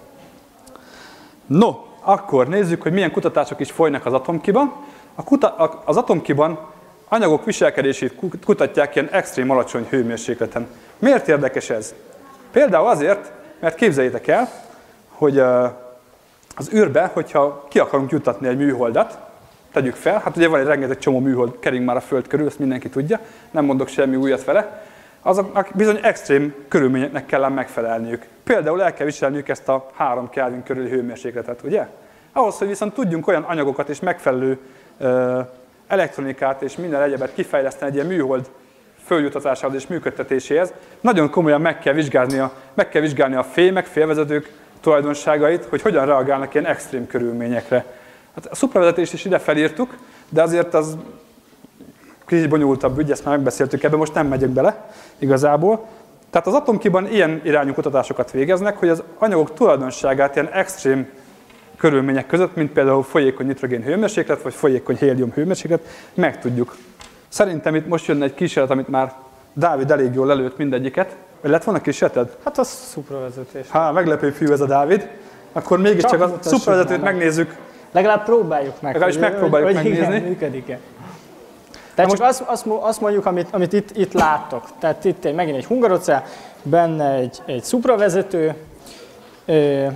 No, akkor nézzük, hogy milyen kutatások is folynak az atomkiban. A kuta- az atomkiban anyagok viselkedését kutatják ilyen extrém alacsony hőmérsékleten. Miért érdekes ez? Például azért, mert képzeljétek el, hogy az űrbe, hogyha ki akarunk juttatni egy műholdat, tegyük fel, hát ugye van egy rengeteg csomó műhold kering már a Föld körül, ezt mindenki tudja, nem mondok semmi újat vele, azoknak bizony extrém körülményeknek kell megfelelniük. Például el kell viselniük ezt a három Kelvin körüli hőmérsékletet, ugye? Ahhoz, hogy viszont tudjunk olyan anyagokat és megfelelő ö, elektronikát és minden egyebet kifejleszteni egy ilyen műhold följutatásához és működtetéséhez, nagyon komolyan meg kell vizsgálni a, meg kell vizsgálni a fémek, félvezetők tulajdonságait, hogy hogyan reagálnak ilyen extrém körülményekre. Hát a szupravezetést is ide felírtuk, de azért az kicsit bonyolultabb ügy, ezt már megbeszéltük, ebben most nem megyek bele igazából. Tehát az atomkiban ilyen irányú kutatásokat végeznek, hogy az anyagok tulajdonságát ilyen extrém körülmények között, mint például folyékony nitrogén hőmérséklet, vagy folyékony hélium hőmérséklet, megtudjuk. Szerintem itt most jönne egy kísérlet, amit már Dávid elég jól lelőtt mindegyiket. Vagy lett volna kísérleted? Hát az szupravezetés. Há, meglepő fű ez a Dávid. Akkor mégiscsak a szupravezetőt megnézzük. Legalább próbáljuk meg. Legalábbis megpróbáljuk hogy, megnézni. Igen, működik-e. Tehát csak azt, azt, azt mondjuk, amit, amit itt, itt láttok. Tehát itt egy, megint egy hungarocell, benne egy, egy szupravezető, ö,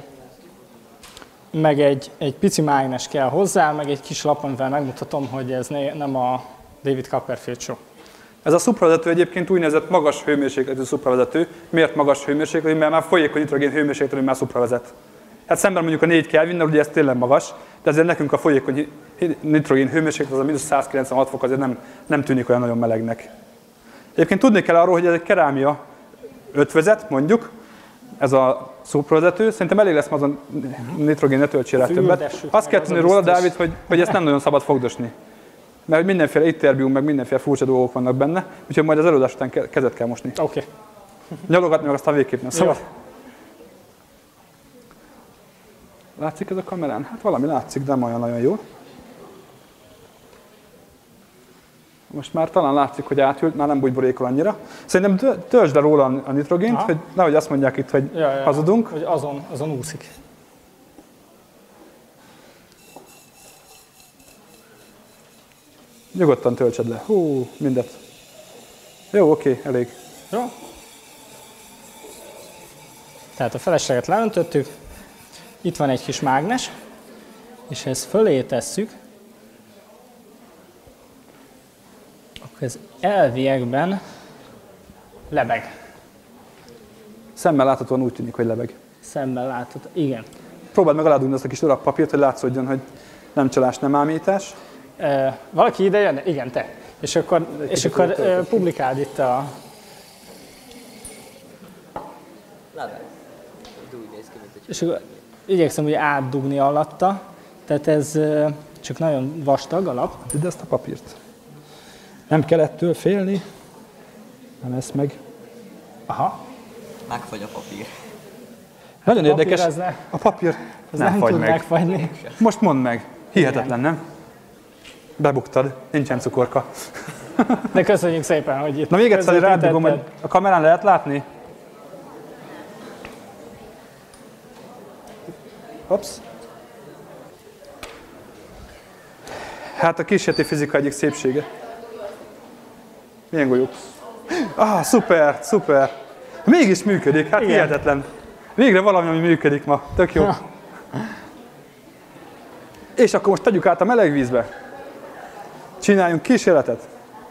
meg egy, egy pici mágnes kell hozzá, meg egy kis lap, amivel megmutatom, hogy ez ne, nem a David Copperfield show. Ez a szupravezető egyébként úgynevezett magas hőmérsékletű szupravezető. Miért magas hőmérsékletű? Mert már folyékony nitrogén hőmérsékletű már szupravezet. Hát szemben mondjuk a négy Kelvinnel, ugye ez tényleg magas, de azért nekünk a folyékony nitrogén hőmérséklet, az a mínusz száz kilencvenhat fok, azért nem, nem tűnik olyan nagyon melegnek. Egyébként tudni kell arról, hogy ez egy kerámia ötvözet, mondjuk, ez a szupravezető. Szerintem elég lesz az a nitrogén, ne töltsél rá többet. Azt kell tudni róla, Dávid, hogy, hogy ezt nem nagyon szabad fogdosni. Mert mindenféle iterbium, meg mindenféle furcsa dolgok vannak benne, úgyhogy majd az előadás után kezet kell mosni. Oké. Okay. Nyalogatni meg aztán végképp nem szabad. Jó. Látszik ez a kamerán? Hát valami látszik, de nem olyan nagyon jó. Most már talán látszik, hogy átült, már nem bugyborékol annyira. Szerintem töltsd le róla a nitrogént, aha, hogy nehogy azt mondják itt, hogy ja, ja, hazudunk. Hogy azon, azon úszik. Nyugodtan töltsed le. Hú, mindet. Jó, oké, elég. Jó. Tehát a felesleget leöntöttük. Itt van egy kis mágnes, és ha ezt fölé tesszük, akkor ez elviekben lebeg. Szemmel láthatóan úgy tűnik, hogy lebeg. Szemmel látható, igen. Próbáld meg aládugni azt a kis darab papírt, hogy látszódjon, hogy nem csalás, nem ámítás. E, valaki ide jön? Igen, te. És akkor, és akkor e, publikáld itt a... Lebeg. Úgy néz ki, mint egy... És akkor igyekszem ugye átdugni alatta, tehát ez e, csak nagyon vastag alap. Ide ezt a papírt. Nem kell ettől félni, nem ezt meg. Aha. Megfagy a papír. Nagyon a érdekes. Papír ne, a papír ez nem, nem fagy tud meg. megfagyni. Most mondd meg. Hihetetlen, nem? Bebuktad. Nincsen cukorka. De köszönjük szépen, hogy itt... Na még egyszer rádugom, hogy a kamerán lehet látni? Hops. Hát a kísérleti fizika egyik szépsége. Milyen golyó? Ah, szuper, szuper. Mégis működik, hát Igen. hihetetlen. Végre valami, ami működik ma. Tök jó. És akkor most tegyük át a meleg vízbe. Csináljunk kísérletet.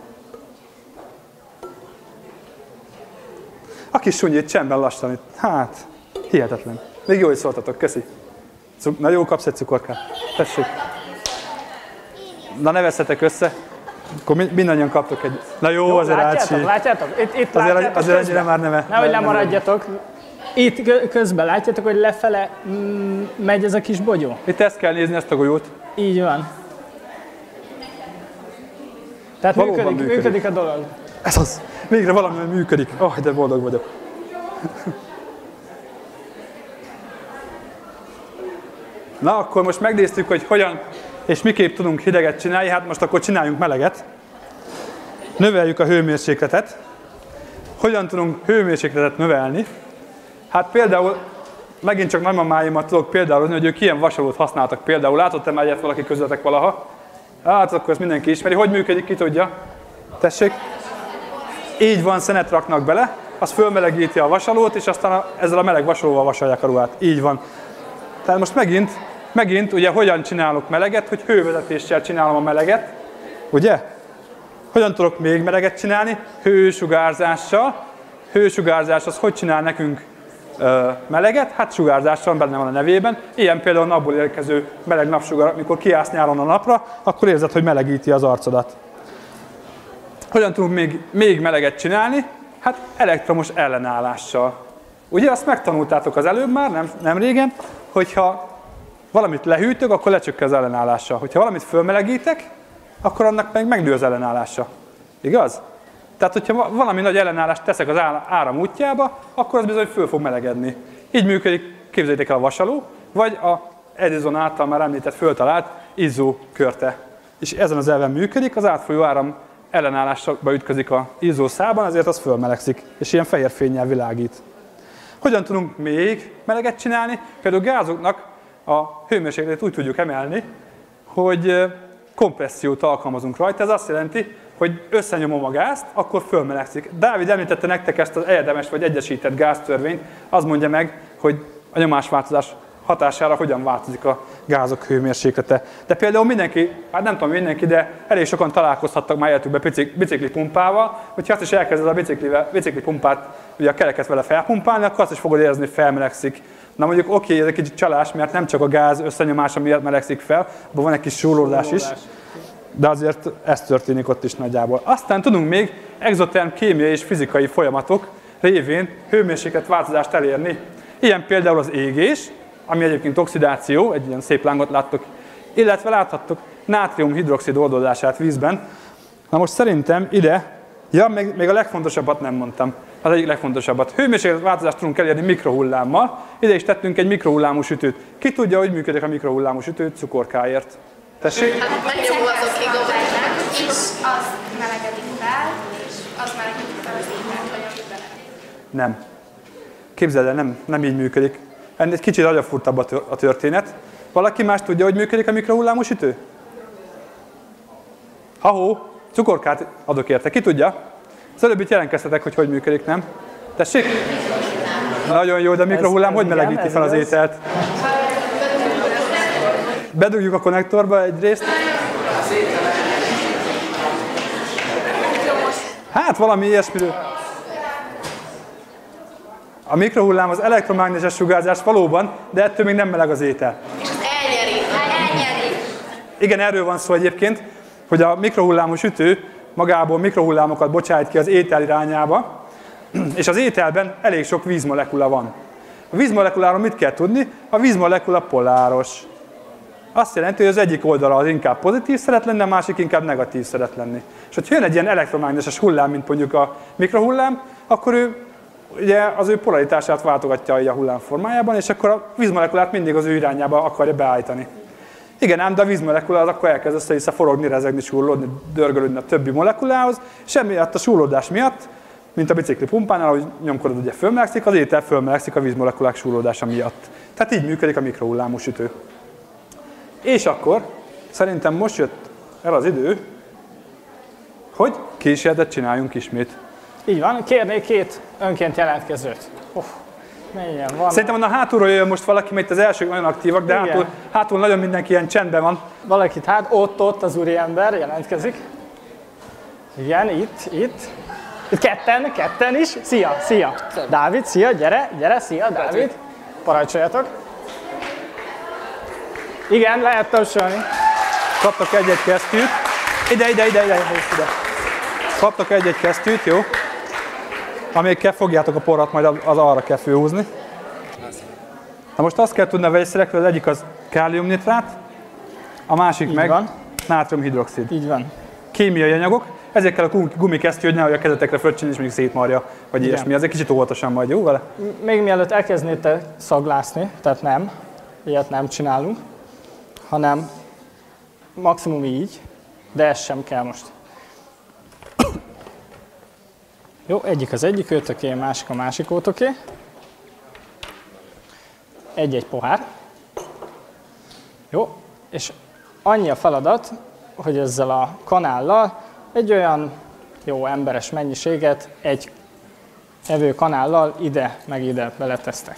A kis sunyit csendben lassan itt. Hát, hihetetlen. Még jó, hogy szóltatok, köszi. Cuk- Na jó, kapsz egy cukorkát. Tessék. Na ne vesszetek össze. Akkor mi- mindannyian kaptok egy. Na jó, Jó, azért látjátok, átsí. látjátok? Itt, itt Azért, látjátok azért közben? ennyire már nem. Nehogy nem- lemaradjatok. Itt kö- közben látjátok, hogy lefele mm, megy ez a kis bogyó? Itt ezt kell nézni, ezt a golyót. Így van. Tehát Valóban működik, működik. működik a dolog. Ez az. Végre valami ami működik. Oh, de boldog vagyok. Na, akkor most megnéztük, hogy hogyan és miképp tudunk hideget csinálni. Hát most akkor csináljunk meleget. Növeljük a hőmérsékletet. Hogyan tudunk hőmérsékletet növelni? Hát például, megint csak nagymamáimat tudok például, hogy ők ilyen vasalót használtak például. Látott-e már ilyet valaki közületek valaha? Hát akkor ezt mindenki ismeri. Hogy működik, ki tudja? Tessék? Így van, szenet raknak bele, az fölmelegíti a vasalót, és aztán a, ezzel a meleg vasalóval vasalják a ruhát. Így van. Tehát most megint, megint ugye hogyan csinálok meleget, hogy hővezetéssel csinálom a meleget, ugye? Hogyan tudok még meleget csinálni? Hősugárzással. Hősugárzás az hogy csinál nekünk ö, meleget? Hát sugárzással, benne van a nevében. Ilyen például a napból érkező meleg napsugar, amikor kiállsz nyáron a napra, akkor érzed, hogy melegíti az arcodat. Hogyan tudunk még, még meleget csinálni? Hát elektromos ellenállással. Ugye azt megtanultátok az előbb már, nem, nem régen, hogyha valamit lehűtök, akkor lecsökken az ellenállása. Hogyha valamit fölmelegítek, akkor annak meg megnő az ellenállása. Igaz? Tehát, hogyha valami nagy ellenállást teszek az áram útjába, akkor az bizony föl fog melegedni. Így működik, képzeljétek el a vasaló, vagy a Edison által már említett föltalált izzó körte. És ezen az elven működik, az átfolyó áram ellenállásba ütközik a izzószában, ezért az fölmelegszik, és ilyen fehér fénnyel világít. Hogyan tudunk még meleget csinálni? Például gázoknak a hőmérsékletét úgy tudjuk emelni, hogy kompressziót alkalmazunk rajta. Ez azt jelenti, hogy összenyomom a gázt, akkor fölmelegszik. Dávid említette nektek ezt az érdemes vagy egyesített gáztörvényt, az mondja meg, hogy a nyomásváltozás hatására hogyan változik a gázok hőmérséklete. De például mindenki, hát nem tudom mindenki, de elég sokan találkozhattak már életükbe biciklipumpával, hogyha azt is elkezded a biciklipumpát, ugye a kereket vele felpumpálni, akkor azt is fogod érezni, hogy felmelegszik. Na mondjuk oké, okay, ez egy kicsit csalás, mert nem csak a gáz összenyomása miatt melegszik fel, abban van egy kis súrlódás is, de azért ez történik ott is nagyjából. Aztán tudunk még exoterm kémiai és fizikai folyamatok révén hőmérsékletváltozást elérni. Ilyen például az égés, ami egyébként oxidáció, egy ilyen szép lángot láttok, illetve láthattok nátrium-hidroxid oldódását vízben. Na most szerintem ide, ja, még, még a legfontosabbat nem mondtam, az egyik legfontosabbat. Hőmérsékletváltozást tudunk elérni mikrohullámmal, ide is tettünk egy mikrohullámú sütőt. Ki tudja, hogy működik a mikrohullámú sütő cukorkáért? Tessék? Hát megnyomom azokig gombot. És azt melegedik fel, és az melegedik fel az ételt, vagy amit bele. Nem. Képzeld el, nem, nem így működik. Ennél egy kicsit agyafurtabb a történet. Valaki más tudja, hogy működik a mikrohullámú sütő? Ha-hó, cukorkát adok érte. Ki tudja? Az előbb itt jelentkeztetek, hogy hogy működik, nem? Tessék? Nagyon jó, de a mikrohullám hogy melegíti fel az ételt? Bedugjuk a konnektorba egyrészt. Hát valami ilyesmiről. A mikrohullám az elektromágneses sugárzás valóban, de ettől még nem meleg az étel. És az elnyeri. Elnyeri. Igen, erről van szó egyébként, hogy a mikrohullámú sütő magából mikrohullámokat bocsájt ki az étel irányába, és az ételben elég sok vízmolekula van. A vízmolekuláról mit kell tudni? A vízmolekula poláros. Azt jelenti, hogy az egyik oldala az inkább pozitív szeret lenni, a másik inkább negatív szeret lenni. És hogyha jön egy ilyen elektromágneses hullám, mint mondjuk a mikrohullám, akkor ő ugye az ő polaritását váltogatja a hullám formájában, és akkor a vízmolekulát mindig az ő irányába akarja beállítani. Igen, ám, de a vízmolekula az akkor elkezd össze-vissza forogni, rezegni, súrlódni, dörgölődni a többi molekulához, és emiatt a súrlódás miatt, mint a bicikli pumpánál, ahogy nyomkodod, ugye fölmelegszik, az étel fölmelegszik a vízmolekulák súrlódása miatt. Tehát így működik a mikrohullámú sütő. És akkor szerintem most jött el az idő, hogy kísérletet csináljunk ismét. Így van, kérnék két önként jelentkezőt. Uff, mennyien van. Szerintem onnan hátulról jön most valaki, mert itt az elsők nagyon aktívak, de hátul, hátul nagyon mindenki ilyen csendben van. Valakit hát, ott, ott az úriember jelentkezik. Igen, itt, itt. Itt ketten, ketten is. Szia, szia. Dávid, szia, gyere, gyere, szia, Dávid. Parancsoljatok. Igen, lehet tapsolni. Kaptak egy-egy kesztyűt. Ide, ide, ide, ide, ide. Kaptak egy-egy kesztyűt, jó? Amelyikkel fogjátok a porrat, majd az arra kell főhúzni. Na most azt kell tudni a vegyszerekről, az egyik az káliumnitrát, a másik Így meg van. nátriumhidroxid. Így van. Kémiai anyagok, ezért kell a gumikesztyű, hogy nehogy a kezetekre fröccsen és mondjuk szétmarja, vagy Igen. ilyesmi. Azért kicsit óvatosan majd, jó vele? Még mielőtt elkezdnétek szaglászni, tehát nem, ilyet nem csinálunk, hanem maximum így, de ez sem kell most. Jó, egyik az egyik őtöké, másik a másik ótoké. Egy-egy pohár. Jó, és annyi a feladat, hogy ezzel a kanállal egy olyan jó emberes mennyiséget egy evő kanállal ide meg ide beletesztek.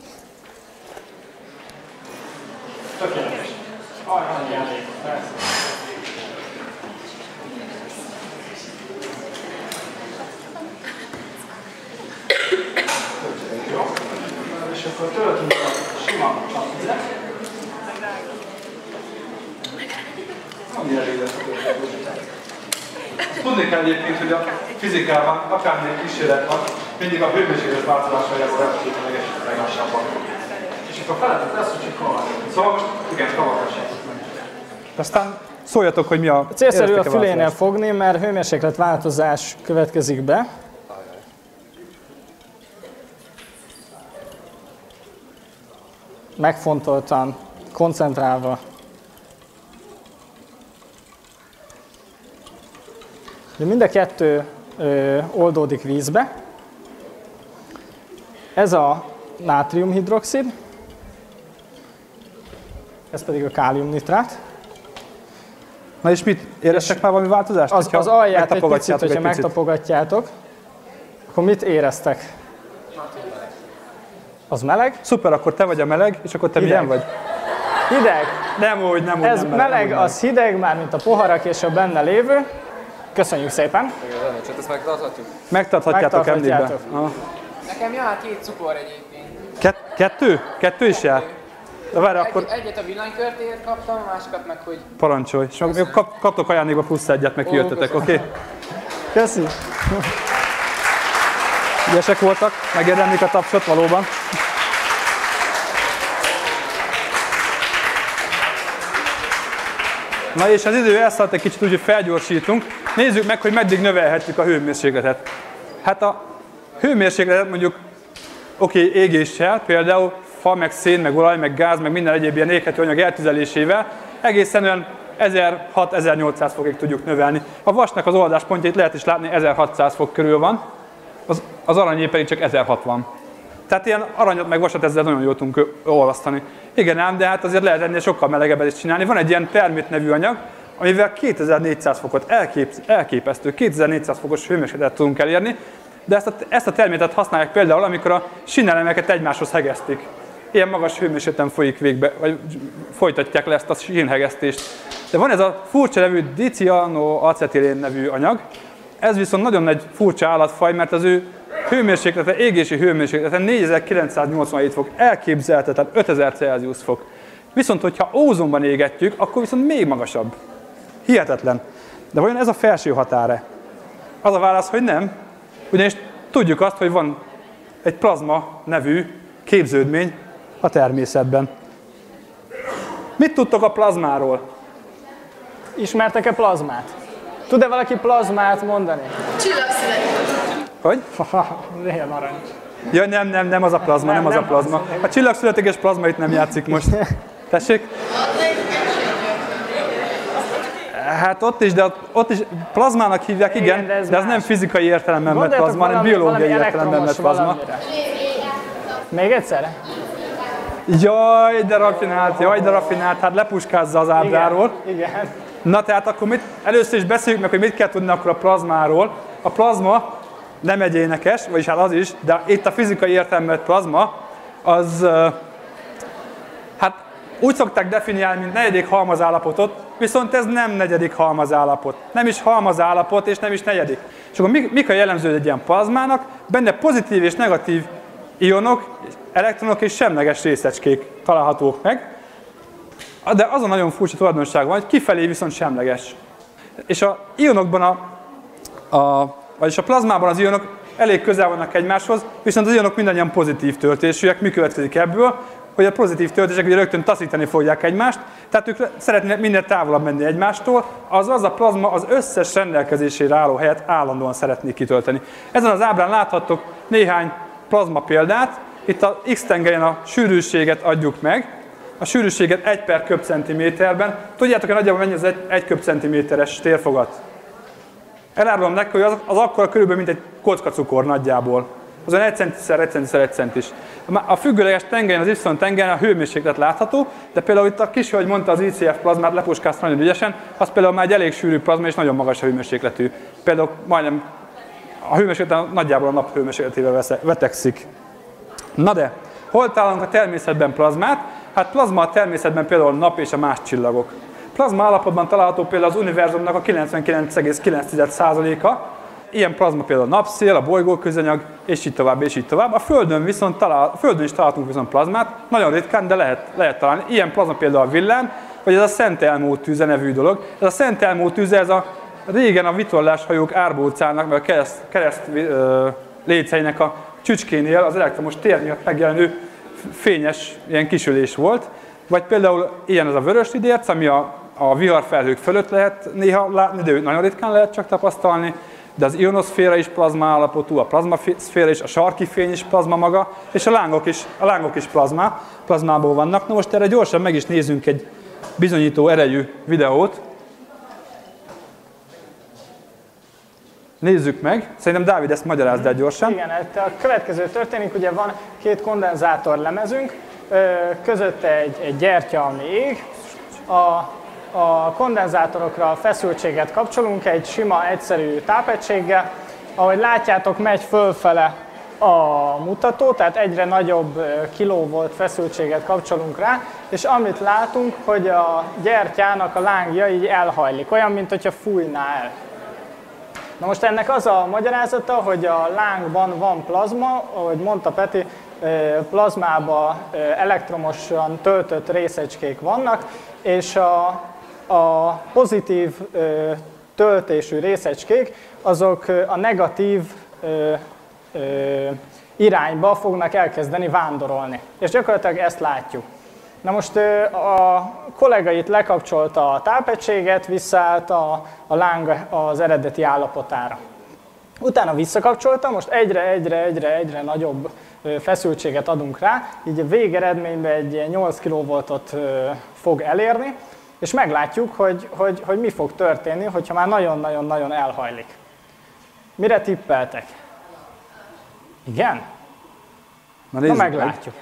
Tökéletes. Annyi elég, persze. Jó, és akkor töltünk a sima csapvizet. Ami elég lesz a többet. Tudni kell egyébként, hogy a fizikában akármilyen kísérlet van, mindig a hőmérséklet változással lesz lehetőleg legassabbak. És akkor feladat lesz, hogy csak kavar. Szóval most igen, kavargassátok meg. Aztán szóljatok, hogy mi a... Célszerű a fülénél fogni, mert hőmérsékletváltozás következik be. Megfontoltan, koncentrálva. De mind a kettő ö, oldódik vízbe. Ez a nátriumhidroxid, ez pedig a káliumnitrát. Na és mit? Éreztek már valami változást? Az, az alját egy picit, hogyha egy picit. megtapogatjátok, akkor mit éreztek? Az meleg? Szuper, akkor te vagy a meleg, és akkor te Hideg. milyen vagy? Hideg. Nem úgy, nem úgy, Ez nem meleg, nem az hideg, már mint a poharak és a benne lévő. Köszönjük szépen. Csak ezt megtarthatjuk? Megtarthatjátok emlékbe. Megtarthatjátok. Ah. Nekem jár két cukor egyébként. Ket- kettő? Kettő is jár? De várj, akkor Egy, egyet a villanykörtéért kaptam, a másikat meg, hogy... parancsolj. És még kap, kaptok ajándékba plusz egyet, meg kijöttetek, oké? Okay? Köszi. Ügyesek voltak, megérdemlik a tapsot valóban. Na és az idő elszállt egy kicsit úgy, hogy felgyorsítunk. Nézzük meg, hogy meddig növelhetjük a hőmérsékletet. Hát a hőmérsékletet mondjuk, oké, okay, égéssel, például fa, meg szén, meg olaj, meg gáz, meg minden egyéb ilyen éghető anyag eltüzelésével egészen olyan ezerhatszáz-ezernyolcszáz fokig tudjuk növelni. A vasnak az oldáspontjait lehet is látni, ezerhatszáz fok körül van, az, az aranyé pedig csak ezerhatvan. Tehát ilyen aranyat meg vasat ezzel nagyon jól tudunk olvasztani. Igen ám, de hát azért lehet ennél sokkal melegebbet is csinálni. Van egy ilyen termit nevű anyag, amivel kétezer-négyszáz fokot elkép, elképesztő, kétezer-négyszáz fokos hőmérsékletet tudunk elérni, de ezt a, ezt a termétet használják például, amikor a sínelemeket egymáshoz hegesztik. Ilyen magas hőmérsékleten folyik végbe, vagy folytatják le ezt a sínhegesztést. De van ez a furcsa nevű dicianoacetilén nevű anyag, ez viszont nagyon egy furcsa állatfaj, mert az ő hőmérséklete, égési hőmérséklete négyezer-kilencszáznyolcvanhét fok, elképzelhetetlen ötezer Celsius fok. Viszont, hogyha ózonban égetjük, akkor viszont még magasabb. Hihetetlen. De vajon ez a felső határa? Az a válasz, hogy nem. Ugyanis tudjuk azt, hogy van egy plazma nevű képződmény a természetben. Mit tudtok a plazmáról? Ismertek-e plazmát? Tud-e valaki plazmát mondani? Csillagszületés. Hogy? Ilyen arany. Ja, nem, nem, nem az a plazma, nem, Nem, nem az nem a plazma. A csillagszületéges plazma itt nem játszik most. Tessék? Hát ott is, de ott, ott is plazmának hívják, igen, Igen, de ez de ez más. nem fizikai értelemben vett Gondoljatok plazma, hanem valami- biológiai valami értelemben vett elektromos plazma. valamire. Még egyszer? Jaj, de rafinált, jaj, de rafinált, hát lepuskázza az ábráról. Igen. Igen. Na tehát akkor mit, először is beszéljük meg, hogy mit kell tudni akkor a plazmáról. A plazma nem egyénekes, vagyis hát az is, de itt a fizikai értelemben plazma, az hát úgy szokták definiálni, mint negyedik halmazállapotot, viszont ez nem negyedik halmazállapot. Nem is halmazállapot, és nem is negyedik. És akkor mik a jellemző egy ilyen plazmának? Benne pozitív és negatív ionok, elektronok és semleges részecskék találhatók meg. De az a nagyon furcsa tulajdonság van, hogy kifelé viszont semleges. És a ionokban, a, a, vagyis a plazmában az ionok elég közel vannak egymáshoz, viszont az ionok mindannyian pozitív töltésűek. Mi következik ebből? Hogy a pozitív töltések ugye rögtön taszítani fogják egymást, tehát ők szeretnének minél távolabb menni egymástól, azaz a plazma az összes rendelkezésére álló helyet állandóan szeretné kitölteni. Ezen az ábrán láthattok néhány plazma példát, itt a X-tengelyen a sűrűséget adjuk meg, a sűrűséget egy per köbcentiméterben. Tudjátok, hogy nagyjából mennyi az egy, egy köbcentiméteres térfogat? Elárulom nektek, hogy az, az akkor körülbelül mint egy kocka cukor nagyjából. Az olyan egy centiszer, egy centiszer, egy centis. A függőleges tengelyen, az Y-tengelyen a hőmérséklet látható, de például itt a kis, hogy mondta az I C F plazmát, lepuskázta nagyon ügyesen, az például már egy elég sűrű plazma és nagyon magas a hőmérsékletű. Például majdnem a hőmérséklet nagyjából a nap hőmérsékletével vetekszik. Na de, hol találunk a természetben plazmát? Hát plazma a természetben például a nap és a más csillagok. Plazma állapotban található például az univerzumnak a kilencvenkilenc egész kilenc százaléka. Ilyen plazma például a napszél, a bolygóközanyag, és így tovább, és így tovább. A Földön, viszont talál, a Földön is találhatunk viszont plazmát, nagyon ritkán, de lehet, lehet találni. Ilyen plazma például a villám, vagy ez a Szent Elmó tűze nevű dolog. Ez a Szent Elmó tűze, ez a régen a vitorláshajók árbócának, vagy a kereszt, kereszt ö, léceinek a csücskénél az elektromos tér miatt megjelenő fényes ilyen kisülés volt. Vagy például ilyen ez a vörös lidérc, ami a, a viharfelhők fölött lehet néha látni, de nagyon ritkán lehet csak tapasztalni. De az ionoszféra is plazma állapotú, a plazmaszféra is, a sarki fény is plazma maga, és a lángok is, a lángok is plazma, plazmából vannak. Na most erre gyorsan meg is nézzünk egy bizonyító erejű videót. Nézzük meg. Szerintem Dávid ezt magyarázd el gyorsan. Igen, a következő történik, ugye van két kondenzátor lemezünk, közötte egy, egy gyertya, ami ég. A, a kondenzátorokra a feszültséget kapcsolunk egy sima, egyszerű tápegységgel. Ahogy látjátok, megy fölfele a mutató, tehát egyre nagyobb kilovolt feszültséget kapcsolunk rá, és amit látunk, hogy a gyertyának a lángja így elhajlik, olyan, mint hogyha fújná el. Na most ennek az a magyarázata, hogy a lángban van plazma, ahogy mondta Peti, plazmában elektromosan töltött részecskék vannak, és a, a pozitív töltésű részecskék, azok a negatív irányba fognak elkezdeni vándorolni. És gyakorlatilag ezt látjuk. Na most a kollega itt lekapcsolta a tápegységet, visszaállt a, a láng az eredeti állapotára. Utána visszakapcsolta, most egyre, egyre, egyre, egyre nagyobb feszültséget adunk rá, így a végeredményben egy nyolc kilovoltot fog elérni, és meglátjuk, hogy, hogy, hogy mi fog történni, hogyha már nagyon-nagyon-nagyon elhajlik. Mire tippeltek? Igen? Na, Na meglátjuk.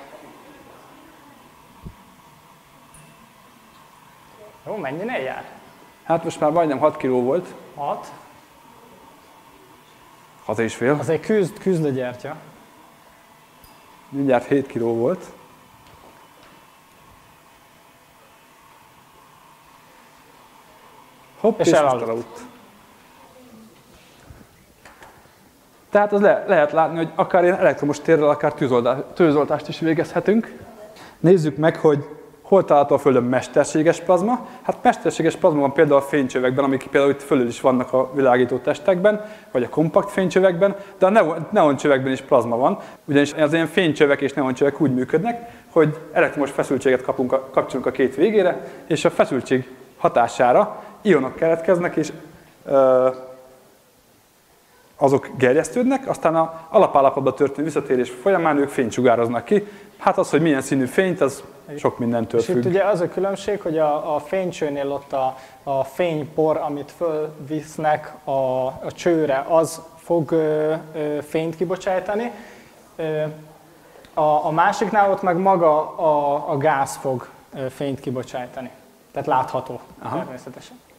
Jó, mennyinél jár? Hát most már majdnem hat kiló volt. hat. hat és fél. Az egy küzd, küzd a gyertya. Mindjárt hét kiló volt. Hopp, és, és elaludt. elaludt. Tehát az le, lehet látni, hogy akár ilyen elektromos térrel, akár tűzoltást is végezhetünk. Nézzük meg, hogy hol található a Földön mesterséges plazma. Hát mesterséges plazma van például a fénycsövekben, amik például itt fölül is vannak a világító testekben, vagy a kompakt fénycsövekben, de a neoncsövekben is plazma van. Ugyanis az ilyen fénycsövek és neoncsövek úgy működnek, hogy elektromos feszültséget kapunk a, kapcsolunk a két végére, és a feszültség hatására ionok keletkeznek, és ö, azok gerjesztődnek, aztán az alapállapotba történő visszatérés folyamán ők fényt sugároznak ki. Hát az, hogy milyen színű fényt, az sok mindentől függ. És itt ugye az a különbség, hogy a, a fénycsőnél ott a, a fénypor, amit fölvisznek a, a csőre, az fog ö, ö, fényt kibocsájtani. Ö, a, a másiknál ott meg maga a, a gáz fog ö, fényt kibocsájtani. Tehát látható. Aha. Természetesen.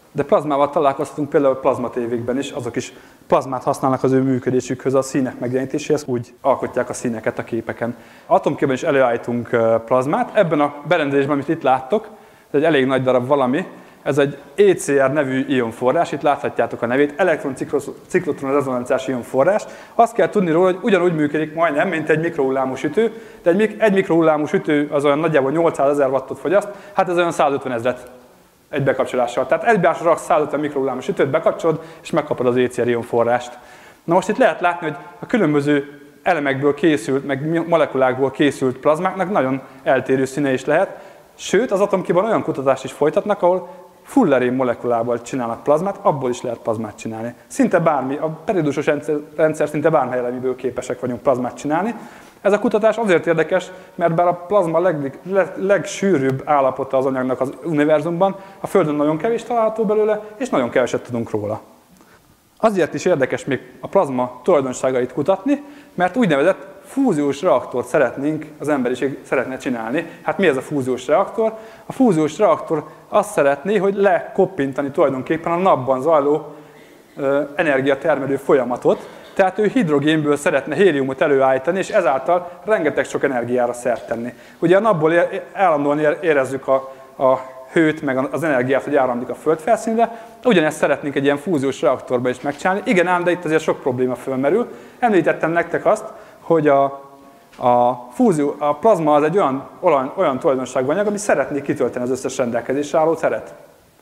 De plazmával találkoztunk például plazmatévékben is, azok is plazmát használnak az ő működésükhöz, a színek megjelenítéséhez, úgy alkotják a színeket a képeken. Atomképben is előállítunk plazmát, ebben a berendezésben, amit itt láttok, ez egy elég nagy darab valami, ez egy é cé er nevű ionforrás, itt láthatjátok a nevét, elektron-ciklotron rezonanciás ionforrás. Azt kell tudni róla, hogy ugyanúgy működik majdnem, mint egy mikrohullámú sütő, de egy, egy mikrohullámú sütő az olyan nagyjából nyolcszázezer wattot fogyaszt, hát ez olyan százötven ezret egy bekapcsolással. Tehát egybásra raksz százötven mikrohullámú sütőt, bekapcsolod, és megkapod az é cé er ionforrást. Na most itt lehet látni, hogy a különböző elemekből készült, meg molekulákból készült plazmáknak nagyon eltérő színe is lehet. Sőt, az atomképben olyan kutatást is folytatnak, ahol fullerén molekulából csinálnak plazmát, abból is lehet plazmát csinálni. Szinte bármi, a periódusos rendszer, rendszer szinte bármely elemiből képesek vagyunk plazmát csinálni. Ez a kutatás azért érdekes, mert bár a plazma leg, leg, legsűrűbb állapota az anyagnak az univerzumban, a Földön nagyon kevés található belőle, és nagyon keveset tudunk róla. Azért is érdekes még a plazma tulajdonságait kutatni, mert úgynevezett fúziós reaktort szeretnénk, az emberiség szeretne csinálni. Hát mi ez a fúziós reaktor? A fúziós reaktor azt szeretné, hogy lekoppintani tulajdonképpen a napban zajló ö, energiatermelő folyamatot, tehát ő hidrogénből szeretne héliumot előállítani, és ezáltal rengeteg sok energiára szert tenni. Ugye a napból állandóan érezzük a, a hőt, meg az energiát, hogy áramlik a Föld felszínre, ugyanezt szeretnénk egy ilyen fúziós reaktorban is megcsinálni. Igen ám, de itt azért sok probléma fölmerül. Említettem nektek azt, hogy a, a, fúzió, a plazma az egy olyan, olyan, olyan tulajdonságú anyag, ami szeretné kitölteni az összes rendelkezésre álló teret.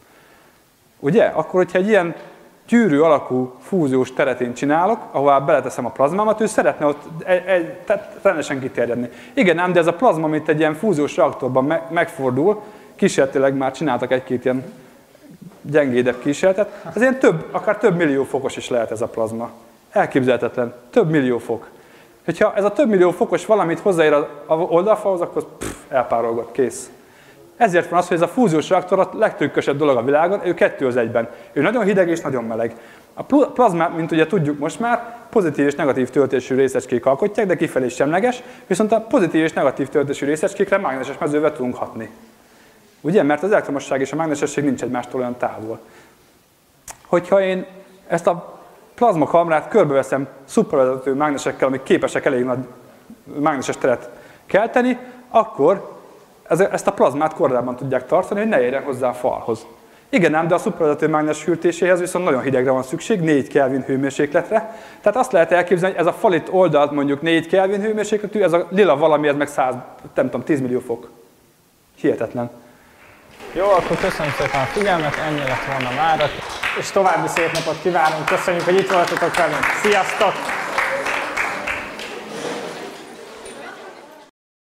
Ugye? Akkor, hogyha egy ilyen gyűrű alakú fúziós teret én csinálok, ahová beleteszem a plazmámat, ő szeretne ott egy, egy, rendesen kiterjedni. Igen ám, de ez a plazma, amit egy ilyen fúziós reaktorban me, megfordul, kísérletileg már csináltak egy-két ilyen gyengédebb kísérletet, ez ilyen több, akár több millió fokos is lehet ez a plazma. Elképzelhetetlen. Több millió fok. Hogyha ez a több millió fokos valamit hozzáér az oldalfalhoz, akkor pff, elpárolgott, kész. Ezért van az, hogy ez a fúziós reaktor a legtrükkösebb dolog a világon, ő kettő az egyben. Ő nagyon hideg és nagyon meleg. A plazmát, mint ugye tudjuk most már, pozitív és negatív töltésű részecskék alkotják, de kifelé semleges, viszont a pozitív és negatív töltésű részecskékre mágneses mezővel tudunk hatni. Ugye? Mert az elektromosság és a mágnesesség nincs egymástól olyan távol. Hogyha én ezt a plazmakamrát körbeveszem szupravezető mágnesekkel, amik képesek elég nagy mágneses teret kelteni, akkor ezt a plazmát kordában tudják tartani, hogy ne érjen hozzá a falhoz. Igen ám, de a szupravezető mágnes hűtéséhez viszont nagyon hidegre van szükség, négy Kelvin hőmérsékletre. Tehát azt lehet elképzelni, hogy ez a falit oldalt mondjuk négy Kelvin hőmérsékletű, ez a lila valami, ez meg száz, nem tudom, tíz millió fok. Hihetetlen. Jó, akkor köszönöm szépen a figyelmet, ennyi lett volna mára. És további szép napot kívánunk, köszönjük, hogy itt voltatok velünk. Sziasztok!